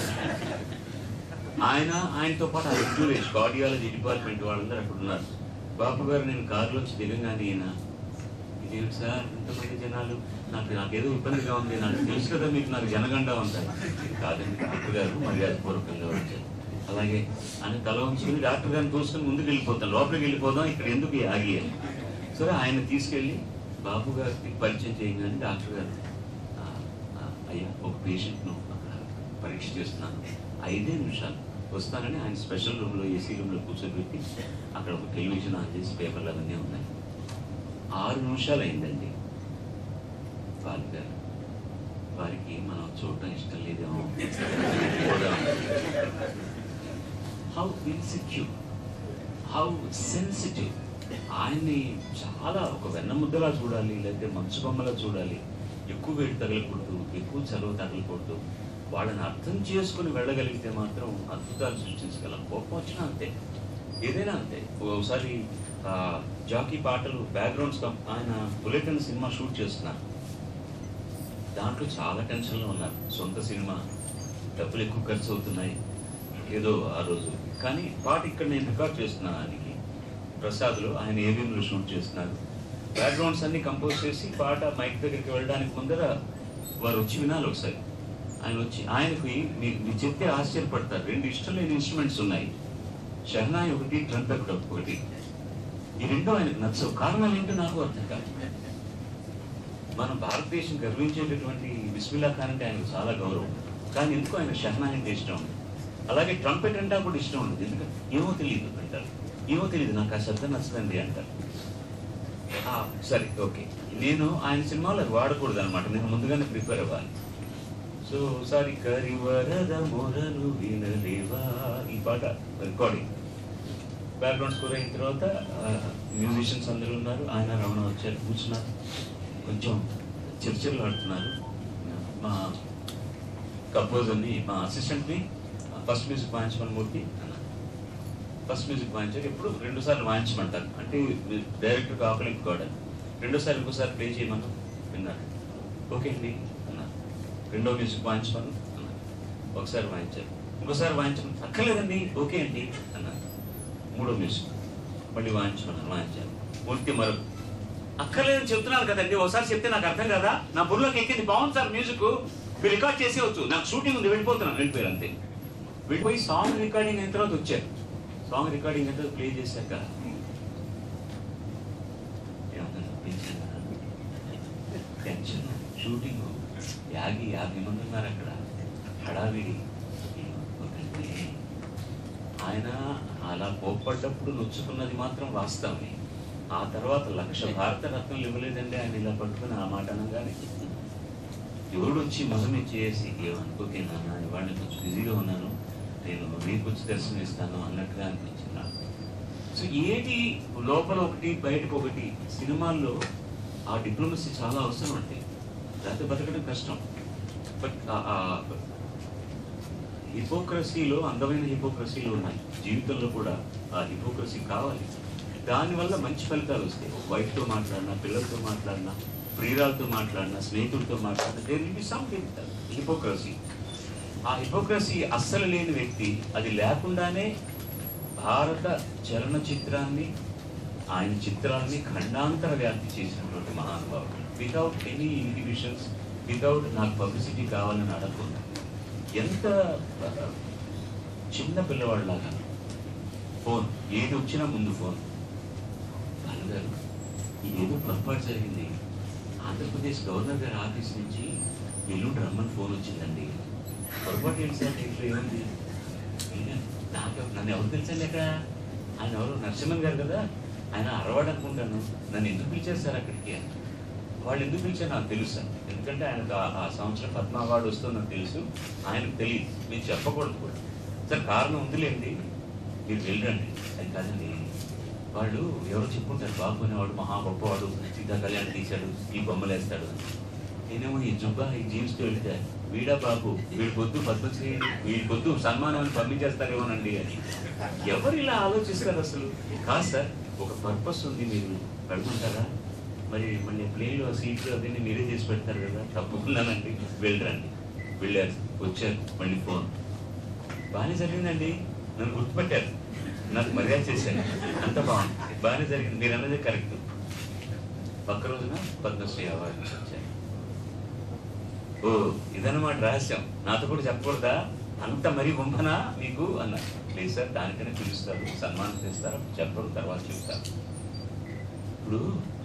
ఆయనతో పాటు ఆ రెగ్యులేషన్ కార్డియాలజీ డిపార్ట్మెంట్ వాళ్ళందరూ అక్కడ ఉన్నారు. బాబు గారు నేను కారులోంచి దిగంగానే ఈయన, ఇదేంటి సార్ ఇంతమంది జనాలు, నాకేదో ఇబ్బందిగా ఉంది, నాకు తెలుసు కదా మీకు నాకు జనగండా ఉంటాయి. కాదండి డాక్టర్ గారు మర్యాదపూర్వకంగా వచ్చారు. అలాగే ఆయన తల ఉంచుకుని డాక్టర్ గారిని చూసుకుని ముందుకు వెళ్ళిపోతాం, లోపలికి వెళ్ళిపోదాం, ఇక్కడ ఎందుకు ఆగి అని. సరే ఆయన తీసుకెళ్ళి బాబు గారికి పరిచయం చేయగానే డాక్టర్ గారు, అయ్యా ఒక పేషెంట్ను అక్కడ పరీక్ష చేస్తున్నాను, 5 నిమిషాలు వస్తానని ఆయన స్పెషల్ రూమ్లో ఏసీ రూమ్లో కూర్చోబెట్టి అక్కడ ఒక టెలివిజన్ ఆన్ చేసి పేపర్లు అవన్నీ ఉన్నాయి. 6 నిమిషాలు అయిందండి. బాలుగారు వారికి మనం చూడటం ఇష్టం లేదేమో, హౌ ఇన్సెక్యూర్, హౌ సెన్సిటివ్. ఆయన్ని చాలా ఒక వెన్నముద్దలా చూడాలి, లేకపోతే మంచు బొమ్మలా చూడాలి, ఎక్కువ వేడి తగలకూడదు, ఎక్కువ చలువ తగలకూడదు. వాళ్ళని అర్థం చేసుకుని వెళ్ళగలిగితే మాత్రం అద్భుతాలు సృష్టించగలం. కోపం వచ్చినా అంతే, ఏదైనా అంతే. ఒకసారి జాకీ పాటలు బ్యాక్గ్రౌండ్స్ ఆయన బులెటిన్ సినిమా షూట్ చేస్తున్నారు, దాంట్లో చాలా టెన్షన్లో ఉన్నారు. సొంత సినిమా, డబ్బులు ఎక్కువ ఖర్చు అవుతున్నాయి ఏదో ఆ రోజు, కానీ పాట ఇక్కడ నేను రికార్డ్ చేస్తున్నాను. ఆయనకి ప్రసాద్లో ఆయన ఏవిఎంలో షూట్ చేస్తున్నారు. బ్యాక్గ్రౌండ్స్ అన్ని కంపోజ్ చేసి పాట మైక్ దగ్గరికి వెళ్ళడానికి ముందర వారు వచ్చి వినాలి ఒకసారి. ఆయన వచ్చి ఆయనకి మీరు చెప్తే ఆశ్చర్యపడతారు, 2 ఇష్టం లేని ఇన్స్ట్రుమెంట్స్ ఉన్నాయి, షహనాయి ఒకటి, ట్రంపెట్ ఒకటి. ఈ 2 ఆయనకు నచ్చవు. కారణాలు ఏంటో నాకు అర్థం కాదు. మన భారతదేశం గర్వించేటటువంటి బిస్మిల్లా ఖాన్ అంటే ఆయనకు చాలా గౌరవం, కానీ ఎందుకు ఆయన షహనాయి అంటే ఇష్టం ఉంది. అలాగే ట్రంపెట్ అంటే కూడా ఇష్టం ఉండదు, ఎందుకంటే ఏమో తెలియదు అంటారు, ఏమో తెలియదు నాకు ఆ శబ్దం నచ్చదండి అంటారు. సరే ఓకే, నేను ఆయన సినిమాలో అది వాడకూడదు అనమాట, నేను ముందుగానే ప్రిపేర్ అవ్వాలి. సో సారి కరి వరద మొరలు వినలేవా ఈ పాట రికార్డింగ్, బ్యాక్గ్రౌండ్ స్కోర్ అయిన తర్వాత మ్యూజిషియన్స్ అందరూ ఉన్నారు, ఆయన రమణ వచ్చారు, కూర్చున్నారు, కొంచెం చర్చలు ఆడుతున్నారు. మా కంపోజర్ని, మా అసిస్టెంట్ని ఫస్ట్ మ్యూజిక్ వాయించమని మూర్తి అన్నారు. ఫస్ట్ మ్యూజిక్ వాయించారు. ఎప్పుడు 2 సార్లు వాయించమంటారు, అంటే డైరెక్టర్కి ఆకలింపు కావడం. 2వ సారి ఇంకోసారి ప్లే చేయమని విన్నారు. ఓకే అండి అన్నారు. 2వ మ్యూజిక్ వాయించమని అన్నారు. ఒకసారి వాయించారు, ఇంకోసారి వాయించమని, అక్కర్లేదండి ఓకే అండి అన్నారు. 3వ మ్యూజిక్ మళ్ళీ వాయించమన్నారు, వాయించారు. మూర్తి మరొక, అక్కర్లేదని చెప్తున్నాను కదండి, ఒకసారి చెప్తే నాకు అర్థం కదా, నా బుర్రలోకి ఎక్కింది, బాగుంది సార్ మ్యూజిక్, మీరు రికార్డ్ చేసేవచ్చు, నాకు షూటింగ్ ఉంది వెళ్ళిపోతున్నాను, వెళ్ళిపోయారు అంతే. వెళ్ళిపోయి సాంగ్ రికార్డింగ్ అయిన తర్వాత వచ్చారు. సాంగ్ రికార్డింగ్ అయితే ప్లే చేశాక టెన్షన్, షూటింగ్, 50 మంది ఉన్నారు అక్కడ, హడావిడి. ఆయన అలా కోప్పడ్డప్పుడు నొచ్చుకున్నది మాత్రం వాస్తవమే. ఆ తర్వాత 1,00,000 భారత రత్నాలు ఇవ్వలేదండి ఆయన ఇలా పట్టుకుని ఆ మాట అనగానే. ఎవడు వచ్చి మొహం ఇచ్చేసి ఏమనుకోకే నాన్న, ఇవాళ కొంచెం బిజీగా ఉన్నాను, నేను రేపు వచ్చి దర్శనం ఇస్తాను అన్నట్టుగా అనిపించింది నాకు. సో ఏది లోపల ఒకటి బయటకు ఒకటి, సినిమాల్లో ఆ డిప్లొమసీ చాలా అవసరం అంటే, లేకపోతే బతకడం కష్టం. బట్ హిపోక్రసీలో అందమైన హిపోక్రసీలు ఉన్నాయి, జీవితంలో కూడా ఆ హిపోక్రసీ కావాలి. దానివల్ల మంచి ఫలితాలు వస్తాయి. వైఫ్తో మాట్లాడినా, పిల్లలతో మాట్లాడినా, ప్రియురాలతో మాట్లాడినా, స్నేహితులతో మాట్లాడినా, there will be some hypocrisy. ఆ హిపోక్రసీ అస్సలు లేని వ్యక్తి, అది లేకుండానే భారత చలనచిత్రాన్ని, ఆయన చిత్రాన్ని ఖండాంతర వ్యాప్తి చేసినటువంటి మహానుభావుడు. వితౌట్ ఎనీ ఇన్హిబిషన్స్, వితౌట్ నాకు పబ్లిసిటీ కావాలని అడగకుండా ఎంత చిన్న పిల్లవాడిలాగా ఫోన్, ఏది వచ్చినా ముందు ఫోన్. బాలుగారు, ఏదో పొరపాటు జరిగింది, ఆంధ్రప్రదేశ్ గవర్నర్ గారి ఆఫీస్ నుంచి ఎల్లుండి రమ్మని ఫోన్ వచ్చిందండి. పొరపాటు ఏంటి సార్, ఇంట్లో ఏముంది? నాకు నన్ను ఎవరు తెలుసండి అక్కడ? ఆయన ఎవరు? నరసింహన్ గారు కదా, ఆయన అరవాడు అనుకుంటాను. నన్ను ఎందుకు పిలిచారు సార్ అక్కడికి? వాళ్ళు ఎందుకు పిలిచారు నాకు తెలుసు సార్, ఎందుకంటే ఆయనకు ఆ సంవత్సరం పద్మ అవార్డు వస్తుందో నాకు తెలుసు, ఆయనకు తెలియదు, మీరు చెప్పకూడదు కూడా. సార్ కారణం ఉందిలేండి, మీరు వెళ్ళండి. అది కాదండి, వాళ్ళు ఎవరో చెప్పుకుంటారు, బాబు అనేవాడు మహా గొప్పవాడు, సీతా కళ్యాణ్ తీశాడు, ఈ బొమ్మలు వేస్తాడు. నేనేమో ఈ జుబ్బా ఈ జీన్స్తో వెళ్తే, వీడా బాబు, వీడి పొద్దు పద్మశ్రీ, వీడి పొద్దు సన్మానం అని పంపించేస్తారేమోనండి అని. ఎవరు ఇలా ఆలోచిస్తారు అసలు? కాదు సార్, ఒక పర్పస్ ఉంది, మీరు పెడుతుంటారా? మరి మళ్ళీ ప్లేన్లో సీట్లు అవన్నీ మీరే చేసి పెడతారు కదా, తప్పకుండానండి. వెళ్ళరండి. వెళ్ళారు, వచ్చారు, మళ్ళీ ఫోన్. బాగానే జరిగిందండి, నన్ను గుర్తుపెట్టారు, నాకు మర్యాద చేశారు, అంత బాగుంది, బాగానే జరిగింది, మీరు అన్నది కరెక్ట్. పక్క రోజున పద్మశ్రీ అవార్డు వచ్చారు. ఓ ఇదన్నమాట రహస్యం, నాతో కూడా చెప్పకూడదా? అంత మరీ వంపనా మీకు అన్న. లేదు సార్, దానికైనా పిలుస్తారు, సన్మానం చేస్తారు, చెప్పరు, తర్వాత చెప్తారు. ఇప్పుడు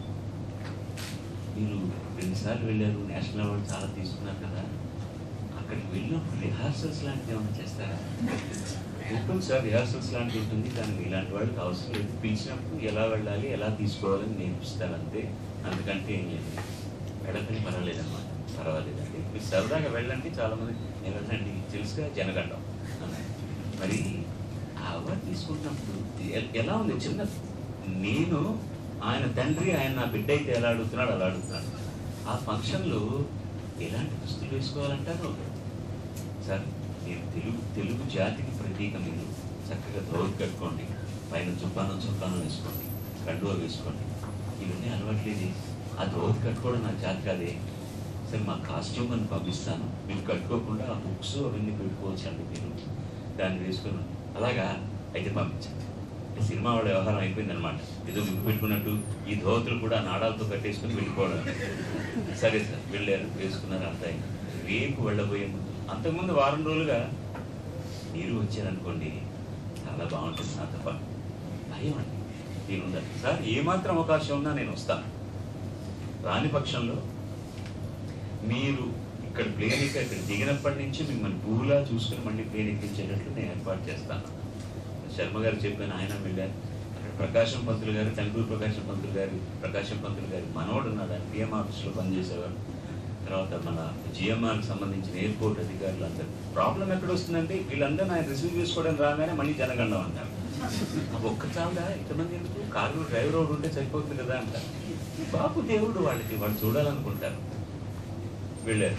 మీరు 2 సార్లు వెళ్ళారు, నేషనల్ అవార్డు చాలా తీసుకున్నారు కదా, అక్కడికి వెళ్ళినప్పుడు రిహార్సల్స్ లాంటివి ఏమైనా చేస్తారా? ఉంటుంది సార్, రిహార్సల్స్ లాంటివి ఉంటుంది, కానీ ఇలాంటి వాళ్ళకి అవసరం లేదు. పిలిచినప్పుడు ఎలా వెళ్ళాలి, ఎలా తీసుకోవాలని నేర్పిస్తారు అంతే, అందుకంటే ఏం లేదు. వెళ్ళకని పర్వాలేదన్నమాట. పర్వాలేదండి, మీరు సరదాగా వెళ్ళండి, చాలామంది నేను వెళ్ళండి, తెలుసుగా జనగండం అన్నారు. మరి ఆ అవార్డు తీసుకుంటున్నప్పుడు ఎలా ఉంది? చిన్న నేను ఆయన తండ్రి, ఆయన నా బిడ్డ అయితే ఎలా అడుగుతున్నాడు అలా అడుగుతున్నాడు. ఆ ఫంక్షన్లో ఎలాంటి దుస్తులు వేసుకోవాలంటారు సార్? నేను తెలుగు జాతికి ప్రతీక, మీరు చక్కగా ధోతి కట్టుకోండి, పైన చొక్కాను వేసుకోండి, కండువా వేసుకోండి. ఇవన్నీ అలవాట్లేదు. ఆ ధోతి కట్టుకోవడం నా జాతి కాదే. సరే మా కాస్ట్యూమ్ అని పంపిస్తాను, మీరు కట్టుకోకుండా ఆ బుక్స్ అవన్నీ పెట్టుకోవచ్చు అండి, మీరు దాన్ని వేసుకుని. అలాగా అయితే పంపించండి. సినిమా వాళ్ళ వ్యవహారం అయిపోయింది అనమాట. ఏదో విప్పు పెట్టుకున్నట్టు ఈ ధోతులు కూడా నాడాలతో కట్టేసుకుని వెళ్ళిపోవడం. సరే సార్, వెళ్ళారు, వేసుకున్నారు, అంతా అయింది. రేపు వెళ్ళబోయే ముందు, అంతకుముందు వారం రోజులుగా మీరు వచ్చారనుకోండి, చాలా బాగుంటుంది, నా తప్ప భయం అండి. నేను ఉండాలి సార్, ఏమాత్రం అవకాశం ఉన్నా నేను వస్తాను. రాని పక్షంలో మీరు ఇక్కడ ప్లేన్ ఇక్కడ దిగినప్పటి నుంచి మిమ్మల్ని పూలా చూసుకుని మళ్ళీ ప్లేన్ ఎక్కించేటట్లు నేను ఏర్పాటు చేస్తాను. శర్మ గారు చెప్పాను, ఆయన వెళ్ళారు. అక్కడ ప్రకాశం పంతులు గారు, టంగుటూరి ప్రకాశం పంతులు గారి మనోడు ఉన్నాడు, ఆయన పిఎం ఆఫీస్లో పనిచేసేవారు. తర్వాత మన జిఎంఆర్కి సంబంధించిన ఎయిర్పోర్ట్ అధికారులు అందరూ. ప్రాబ్లం ఎక్కడ వస్తుందంటే, వీళ్ళందరూ ఆయన రిసీవ్ చేసుకోవడం రాగానే మళ్ళీ జనగండం అంటారు. ఒక్క చాలా ఇంతమంది ఎందుకు, కారు డ్రైవర్ రోడ్ ఉంటే సరిపోతుంది కదా అంటారు. బాబు దేవుడు వాళ్ళకి, వాళ్ళు చూడాలనుకుంటారు. వెళ్ళారు.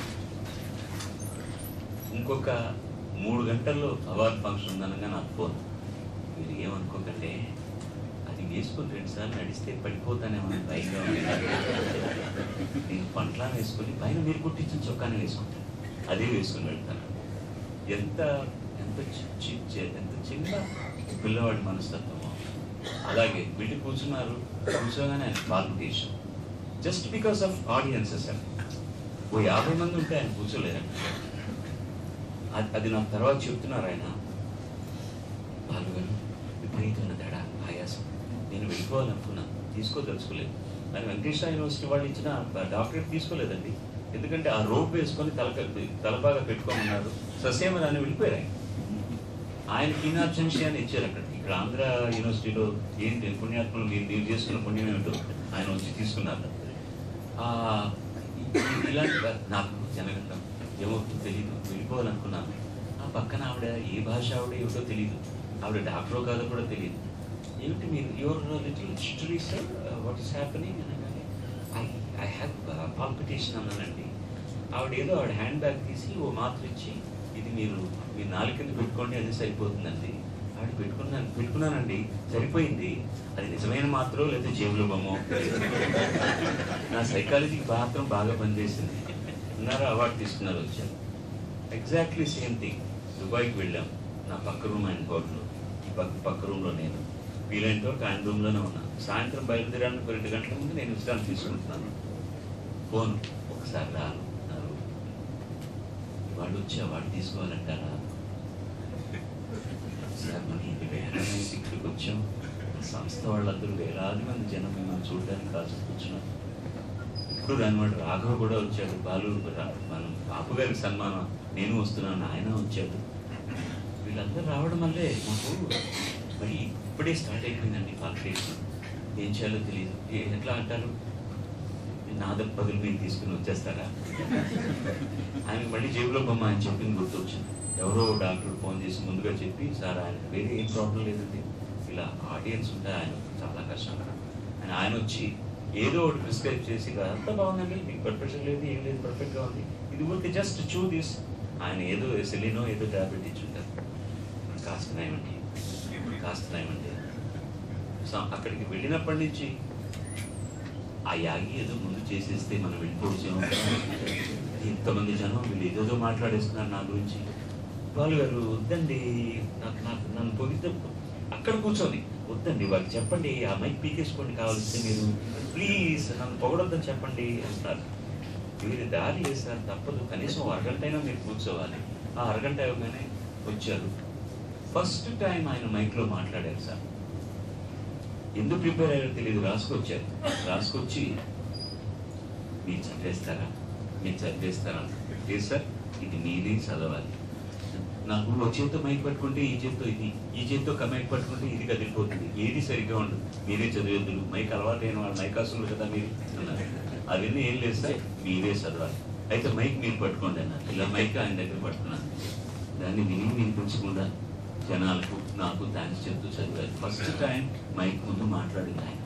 ఇంకొక 3 గంటల్లో అవార్డు ఫంక్షన్ ఉందనగా నాకు ఫోన్. మీరు ఏమనుకోకండి, అది వేసుకొని 2 సార్లు నడిస్తే పడిపోతానేమో భయంగా ఉంది. నేను పంటలాన్ని వేసుకొని పైన మీరు కుట్టించిన చొక్కానే వేసుకుంటాను, అదే వేసుకొని వెళ్తాను. ఎంత ఎంత ఎంత చిన్న పిల్లవాడి మనస్తత్వమో. అలాగే వెళ్ళి కూర్చోగానే ఆయన palpitation, just because of audiences అండి. ఓ 50 మంది ఉంటే ఆయన కూర్చోలేదండి. అది నాకు తర్వాత చెప్తున్నారు ఆయన, బాలుగారు విపరీతమైన తేడా, ఆయాసం, నేను వెళ్ళిపోవాలనుకున్నాను, తీసుకోదలుచుకోలేదు. ఆయన వెంకటేశ్వర యూనివర్సిటీ వాళ్ళు ఇచ్చిన డాక్టరేట్ తీసుకోలేదండి, ఎందుకంటే ఆ రోప్ వేసుకొని తలబాగా పెట్టుకోమన్నారు. ససేమని ఆయన వెళ్ళిపోయారు. ఆయన కీనార్జన్షి అని ఇచ్చారు అక్కడ. ఇక్కడ ఆంధ్ర యూనివర్సిటీలో ఏంటి పుణ్యాత్మలు, మీరు చేసుకున్న పుణ్యం ఏమిటో ఆయన వచ్చి తీసుకున్నారు. ఇలాంటి నాకు జనగండం ఏమవుతుందో తెలీదు, వెళ్ళిపోవాలనుకున్నాను. ఆ పక్కన ఆవిడ ఏ భాష ఆవిడ ఏమిటో తెలీదు, ఆవిడ డాక్టరో కాదో కూడా తెలియదు. ఏమిటి మీరు your little history sir, what is happening అనగానే ఐ హ్యావ్ పాల్పిటేషన్ అన్నానండి. ఆవిడ హ్యాండ్ బ్యాగ్ తీసి ఓ మాత్ర ఇచ్చి, ఇది మీరు మీ నాలుగు కింద పెట్టుకోండి, అది సరిపోతుందండి. ఆవిడ పెట్టుకున్నానండి, సరిపోయింది. అది నిజమైన మాత్రం లేదా జేబులో బొమ్మో. నా సైకాలజీకి మాత్రం బాగా పనిచేసింది. అవార్డు తీసుకున్నారు, వచ్చాను. Exactly same thing. దుబాయ్కి వెళ్ళాం, నా పక్క రూమ్ ఆయన హోటల్, ఈ పక్క రూమ్లో నేను. వీలైనంత వరకు ఆయన రూమ్లోనే ఉన్నాను. సాయంత్రం బయలుదేరానికి 2 గంటల ముందు నేను విశ్రాంతి తీసుకుంటున్నాను. ఫోన్ ఒకసారి రాను, వాళ్ళు వచ్చి అవార్డు తీసుకోవాలంటారా? సార్ మనం ఇది వేరే ఇక్కడికి వచ్చాం, సంస్థ వాళ్ళందరూ వేలాది మంది జనం మిమ్మల్ని చూడడానికి కాల్సి కూర్చున్నారు. ఇప్పుడు రానివాడు రాఘవ కూడా వచ్చాడు, మనం బాపు గారికి సన్మానం, నేను వస్తున్నాను, ఆయన వచ్చాడు. వీళ్ళందరూ రావడం వల్లే మాకు మరి ఇప్పుడే స్టార్ట్ అయిపోయిందండి కాల్కులేషన్. ఏం చేయాలో తెలియదు. ఎట్లా అంటారు, నా బదులు మీరు తీసుకుని వచ్చేస్తారా? ఆయనకు మళ్ళీ జేబులో బొమ్మ ఆయన చెప్పింది గుర్తొచ్చింది. ఎవరో డాక్టర్ ఫోన్ చేసి ముందుగా చెప్పి, సార్ ఆయన వేరే ఏం ప్రాబ్లం లేదండి, ఇలా ఆడియన్స్ ఉంటే ఆయన చాలా కష్టం కదా అని ఆయన వచ్చి ఏదో ఒకటి ప్రిస్క్రైబ్ చేసి, అంతా బాగుందండి, మీకు బ్లడ్ ప్రెషర్ లేదు, ఏం లేదు, పర్ఫెక్ట్గా ఉంది, ఇది ఊరికి జస్ట్ చూ దిస్, ఆయన ఏదో సెలినో ఏదో ట్యాబ్లెట్ ఇచ్చుంటారు. కాస్తున్నాయమండి, కాస్తున్నాయమండి. సో అక్కడికి వెళ్ళినప్పటి నుంచి ఆ యాగి ఏదో ముందు చేసేస్తే మనం వెళ్ళిపోవచ్చు. ఇంతమంది జనం వీళ్ళు ఏదేదో మాట్లాడేస్తున్నారు నా గురించి. వాళ్ళు గారు వద్దండి, నాకు నన్ను పొగితే అక్కడ కూర్చొని వద్దండి, వాళ్ళకి చెప్పండి, ఆ మైక్ పీకేసుకోండి, కావాల్సింది మీరు ప్లీజ్ నన్ను పొగడొద్దని చెప్పండి అంటారు. వీరి దారి వేస్తారు, తప్పదు, కనీసం అరగంట అయినా మీరు కూర్చోవాలి. ఆ అరగంట అవగానే వచ్చారు. ఫస్ట్ టైం ఆయన మైక్లో మాట్లాడారు. సార్ ఎందుకు ప్రిపేర్ అయ్యారో తెలియదు, రాసుకొచ్చారు. రాసుకొచ్చి మీరు చదివేస్తారా, మీరు చదివేస్తారా? లేదు సార్, ఇది మీది, చదవాలి. నాకు ఒక చేత్తో మైక్ పట్టుకుంటే ఈ చేత్తో ఇది, ఈ చేత్తో మైక్ పట్టుకుంటే ఇది కదిలిపోతుంది, ఏది సరిగ్గా ఉండదు, మీరే చదివేద్దులు, మైక్ అలవాటు అయిన వాళ్ళు మైకాసులు కదా మీరు అన్నారు. అవన్నీ ఏం లేదు సార్, మీరే చదవాలి. అయితే మైక్ మీరు పట్టుకోండి అన్నారు. ఇలా మైక్ ఆయన దగ్గర పట్టుకున్నాను. దాన్ని వినిపించకుండా జనాలకు నాకు థ్యాంక్స్ చెప్తూ చదివారు. ఫస్ట్ టైం మైక్ ముందు మాట్లాడింది ఆయన.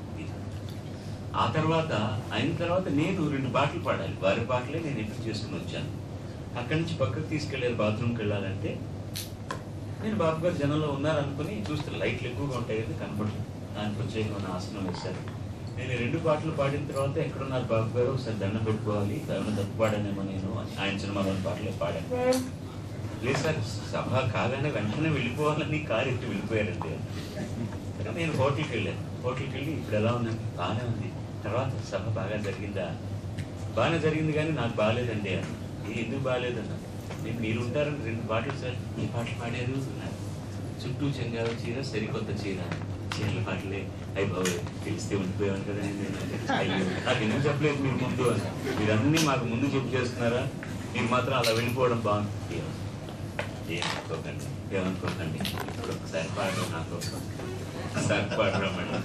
ఆ తర్వాత అయిన తర్వాత నేను 2 పాటలు పాడాలి, వారి పాటలే నేను ఎప్పుడు చేసుకుని వచ్చాను. అక్కడి నుంచి పక్కకు తీసుకెళ్ళారు, బాత్రూమ్కి వెళ్ళాలంటే నేను బాబు గారు జనంలో ఉన్నారనుకుని చూస్తే లైట్లు ఎక్కువగా ఉంటాయి కదా, కనపడదు. దానికి ప్రత్యేకమైన ఆసనం వేశారు. నేను 2 పాటలు పాడిన తర్వాత ఎక్కడున్నారు బాబు గారు, ఒకసారి దండం పెట్టుకోవాలి, ఏమైనా తప్పు పాడానేమో నేను, ఆయన సినిమాలోని పాటలే పాడాను. లేదు సార్, సభ కాగానే వెంటనే వెళ్ళిపోవాలని కారు ఎత్తి వెళ్ళిపోయారంటే. నేను హోటల్కి వెళ్ళాను. హోటల్కి వెళ్ళి ఇప్పుడు ఎలా ఉన్నాను, బాగానే ఉంది. తర్వాత సభ బాగా జరిగిందా? బాగానే జరిగింది, కానీ నాకు బాగాలేదండి అన్న. ఎందుకు బాగాలేదన్నా? నేను మీరు ఉంటారని 2 పాటలు సార్, ఈ పాటలు పాడారు, చుట్టూ చెంగారు చీర, సరికొత్త చీర, చీరల పాటలే. అయ్యి బాబు తెలిస్తే ఉండిపోయాను కదా నేను. అయ్యో నాకు ఎందుకు చెప్పలేదు మీరు ముందు అని. మీరన్నీ మాకు ముందు చెప్పు చేస్తున్నారా, మీరు మాత్రం అలా వెళ్ళిపోవడం బాగుంది. ఏమనుకోకండి, ఏమనుకోకండి, ఇప్పుడు ఒకసారి పాడడం నాకు ఒకసారి పాడడం అండి.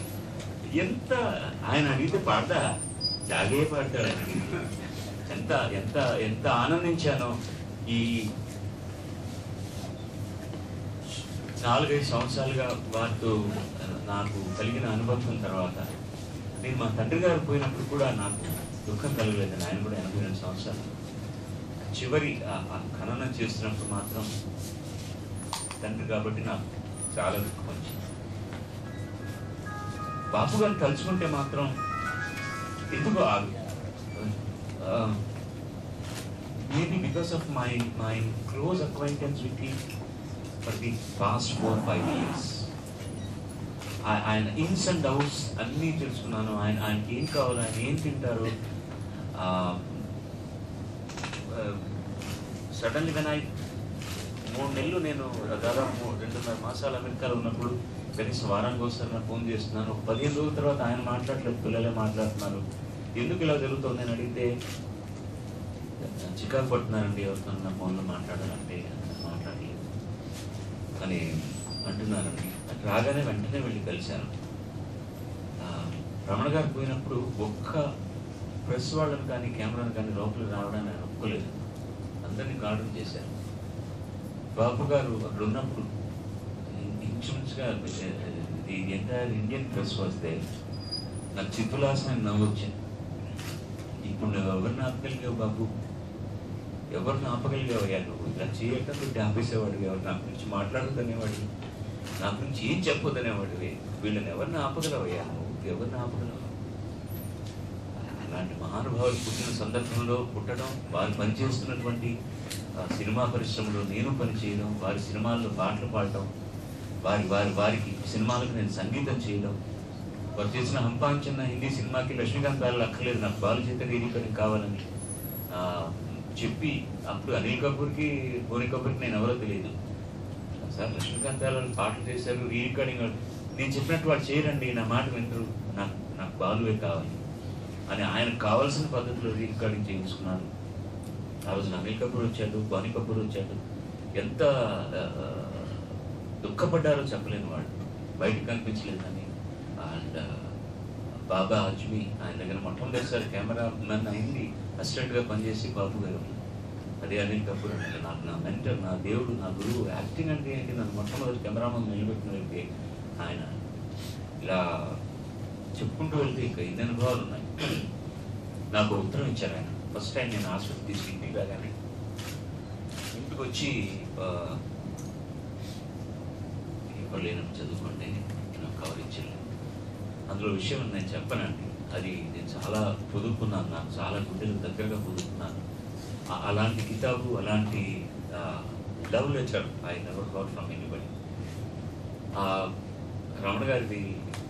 ఎంత ఆయన అడిగితే పాడతా, జాగే పాడతాడు ఆయన అడిగితే. ఎంత ఎంత ఎంత ఆనందించానో. ఈ 4-5 సంవత్సరాలుగా వారితో నాకు కలిగిన అనుబంధం తర్వాత, నేను మా తండ్రి గారు పోయినప్పుడు కూడా నాకు దుఃఖం కలగలేదని. ఆయన కూడా 82 సంవత్సరాలు. చివరి ఖననం చేస్తున్నప్పుడు మాత్రం తండ్రి కాబట్టి నాకు చాలా దుఃఖం వచ్చింది. బాపు గారిని తలుచుకుంటే మాత్రం ఎందుకు maybe because of my close acquaintance with him for the past 4-5 years. ఆయన ఇన్స్ అండ్ అవుట్స్ అన్నీ తెలుసుకున్నాను. ఆయనకి ఏం కావాలి, ఆయన ఏం తింటారు. సడన్లీ వెన్ 3 నెలలు నేను దాదాపు 2.5 మాసాలు అమెరికాలో ఉన్నప్పుడు కనీసం వారానికి ఒకసారి నాకు ఫోన్ చేస్తున్నాను. ఒక 15 రోజుల తర్వాత ఆయన మాట్లాడలేదు, పిల్లలే మాట్లాడుతున్నారు. ఎందుకు ఇలా జరుగుతుంది అని అడిగితే, చికాకు పడుతున్నారండి, ఎవరితో నా ఫోన్లో మాట్లాడాలంటే మాట్లాడలేదు అని అంటున్నారండి. రాగానే వెంటనే వెళ్ళి కలిశాను. రమణ గారు పోయినప్పుడు ఒక్క ప్రెస్ వాళ్ళని కానీ కెమెరాను కానీ లోపలికి రావడానికి ఆయన ఒప్పుకోలేదు. అందరినీ గార్డెన్ చేశారు. బాపు గారు అక్కడ ఉన్నప్పుడు ఇంచుమించుగా ది ఎంటైర్ ఇండియన్ ప్రెస్ వస్తే నాకు చిత్తులాసన నవ్వు వచ్చింది. ఇప్పుడు నువ్వు ఎవరిని ఆపగలిగావు బాబు, ఎవరిని ఆపగలిగావు? నువ్వు ఇలా చేయకుండా ఆపేసేవాడివి, ఎవరు నా గురించి మాట్లాడుతునేవాడివి, నా గురించి ఏం చెప్పొద్దనేవాడివి, వీళ్ళని ఎవరిని ఆపగలవయ్యా, నువ్వు ఎవరిని ఆపగలవు? అలాంటి మహానుభావులు పుట్టిన సందర్భంలో పుట్టడం, వారు పనిచేస్తున్నటువంటి సినిమా పరిశ్రమలో నేను పనిచేయడం, వారి సినిమాల్లో పాటలు పాడటం, వారికి సినిమాలకు నేను సంగీతం చేయడం, వారు చేసిన హంపాంచన్న హిందీ సినిమాకి లక్ష్మీకాంత్ గారు అక్కర్లేదు, నాకు బాలు చేత రీకరింగ్ కావాలని చెప్పి అప్పుడు అనిల్ కపూర్కి బోని కపూర్కి నేను ఎవరో తెలియదు. సార్ లక్ష్మీకాంత్ వాళ్ళు పాటలు చేశారు, రీ రికార్డింగ్, నేను చెప్పినట్టు వాళ్ళు చేయరండి, నా మాట వింటారు, నాకు బాలువే కావాలి అని ఆయనకు కావాల్సిన పద్ధతిలో రీ రికార్డింగ్ చేయించుకున్నాను. ఆ రోజున అనిల్ కపూర్ వచ్చాడు, బోని కపూర్ వచ్చాడు. ఎంత దుఃఖపడ్డారో చెప్పలేని వాళ్ళు, బయటకు కనిపించలేదు అని. అండ్ బాబా అజ్మి ఆయన దగ్గర మొట్టమొదటిసారి కెమెరా మ్యాన్ అయింది, అసిస్టెంట్గా పనిచేసి బాబు గారు. అదే అనిల్ కపూర్ అంటే నాకు నా మెంటర్, నా దేవుడు, నా గురువు. యాక్టింగ్ అంటే ఏంటి, నన్ను మొట్టమొదటి కెమెరా ముందు నిలబెట్టిన ఆయన. ఇలా చెప్పుకుంటూ వెళ్తే ఇంకా ఇన్ని అనుభవాలు ఉన్నాయి. నాకు ఉత్తరం ఇచ్చారు ఆయన. ఫస్ట్ టైం నేను హాస్పిటల్ తీసుకెళ్ళి రాగానే ఇంటికి వచ్చి ఇప్పుడు లేనప్పుడు చదువుకోండి నాకు కవర్ ఇచ్చారు. అందులో విషయం నేను చెప్పనండి, అది నేను చాలా పొదుపుకున్నాను, నాకు చాలా గుండెలకు దగ్గరగా పొదుపుకున్నాను. అలాంటి కితాబు, అలాంటి love letter I never got from anybody. Ramana గారిది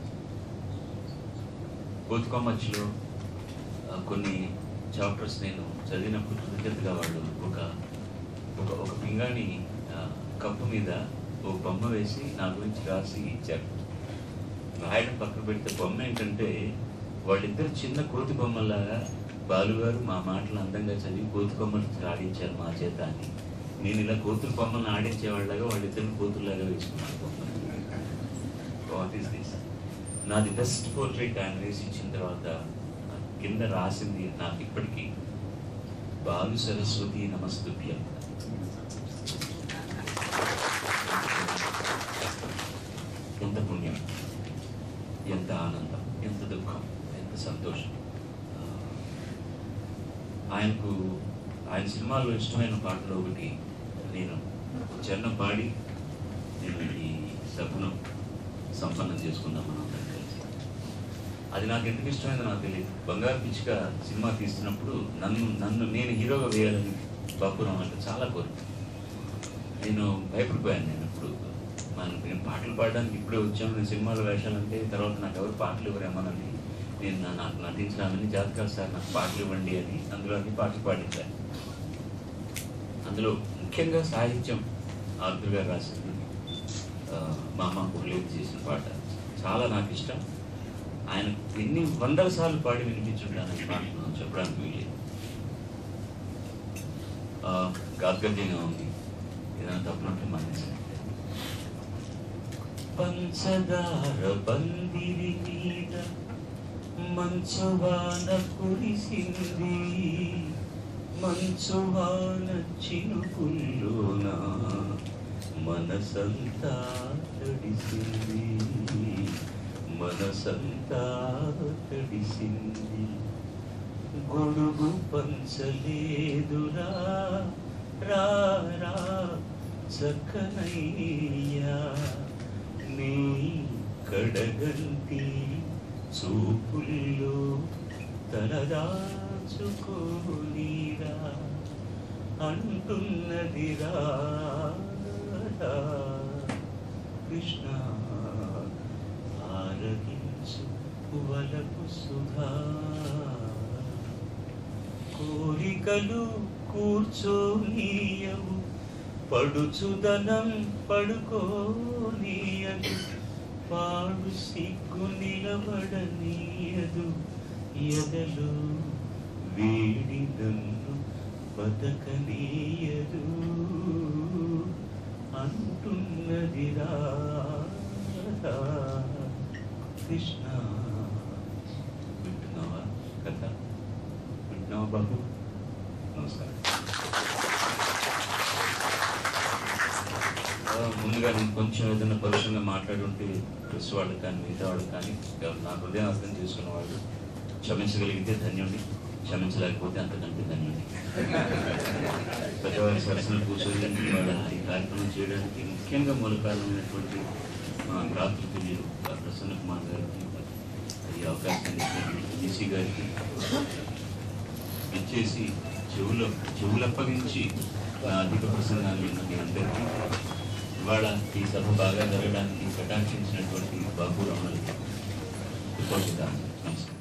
కోతికొమ్మచ్చిలో కొన్ని చాప్టర్స్ నేను చదివినప్పుడు కృతజ్ఞతగా వాళ్ళు ఒక పింగాణి కప్పు మీద ఒక బొమ్మ వేసి నా గురించి రాసి ఇచ్చారు. రాయడం పక్కన పెడితే బొమ్మ ఏంటంటే వాళ్ళిద్దరు చిన్న కోతి బొమ్మలాగా బాలుగారు మా మాటలు అందంగా చదివి కోతి బొమ్మలు ఆడించారు మా చేత అని. నేను ఇలా కోతుల బొమ్మలను ఆడించేవాళ్ళగా వాళ్ళిద్దరిని కోతుల్లాగా వేసుకున్నాను బొమ్మలు. What is this? నాది బెస్ట్ పోర్ట్రేట్ ఆయన వేసి ఇచ్చిన తర్వాత కింద రాసింది నాకు ఇప్పటికీ, బాలు సరస్వతి నమస్తుభ్యం. ఎంత పుణ్యం, ఎంత ఆనందం, ఎంత దుఃఖం, ఎంత సంతోషం. ఆయన సినిమాల్లో ఇష్టమైన పాటలో ఒకటి నేను చరణం పాడి నేను ఈ సభను సంపన్నం చేసుకుందాం మనం కలిసి. అది నాకు ఎందుకు ఇష్టమైందో నాకు తెలియదు. బంగారు పిచ్చిక సినిమా తీస్తున్నప్పుడు నేను హీరోగా వేయాలని బాపురావు అంటే చాలా కోరిక. నేను భయపడిపోయాను. నేను పాటలు పాడడానికి ఇప్పుడే వచ్చాను, నేను సినిమాలో వేషాలంటే తర్వాత నాకు ఎవరు పాటలు ఇవ్వరేమోనని నేను నాకు నటించడానికి జాతకాలు సార్ నాకు పాటలు ఇవ్వండి అని అందులో అన్ని పాటలు పాడించాను. అందులో ముఖ్యంగా సాహిత్యం ఆర్ద్ర గారు రాసింది, మా అమ్మ మురళి చేసిన పాట చాలా నాకు ఇష్టం. ఆయన ఎన్ని వందల సార్లు పాడి వినిపించుంటాను ఈ పాటను చెప్పడానికి వీలేదు. గాద్గద్యంగా ఉంది, ఏదైనా తప్పునట్టు మన్నించండి. పంచదార పందిరి మీద మంచువాన కురిసింది, మంచువాన చినుకుల్లోన మనసంతా తడిసింది, మనసంతా తడిసింది. గొడుగు పంచలేదురా రా చక్కనయ్యా, నీ కడగంటి చూపుల్లో తలదాచుకోనీరా అంటున్నదిరా కృష్ణ, ఆరగించు వలపు సుధా. కోరికలు కూర్చోనీయవు, పడుచుదనం పడుకోనీయదు, పాడు సిగ్గు నిలబడనీయదు, ఎదలు వేడి నన్ను బతకనీయదు అంటున్నదిరా కృష్ణ. వింటున్నావా కథ? వింటున్నావా బాబు? నమస్కారం. ముందుగా నేను కొంచెం ఏదైనా పరుషంగా మాట్లాడుంటే ప్రెస్ వాళ్ళకి కానీ మిగతా వాళ్ళకి కానీ నా హృదయం అర్థం చేసుకున్న వాళ్ళు క్షమించగలిగితే ధన్యుడి, క్షమించలేకపోతే అంతకంటే ధన్యుడి. పెద్దవారి సరసన కూర్చొని వాళ్ళ ఈ కార్యక్రమం చేయడానికి ముఖ్యంగా మూలకారణమైనటువంటి మా ప్రాతృతుల్యులు ప్రసన్న కుమార్ గారికి ఈ అవకాశాన్ని ఈసీ గారికి ఇచ్చేసి చెవులప్పగించి నా అధిక ప్రసంగాన్ని మీ అందరికీ ఇవాళ ఈ సభ బాగా జరగడానికి కటాక్షించినటువంటి బాపు రమణకి నమస్కారం.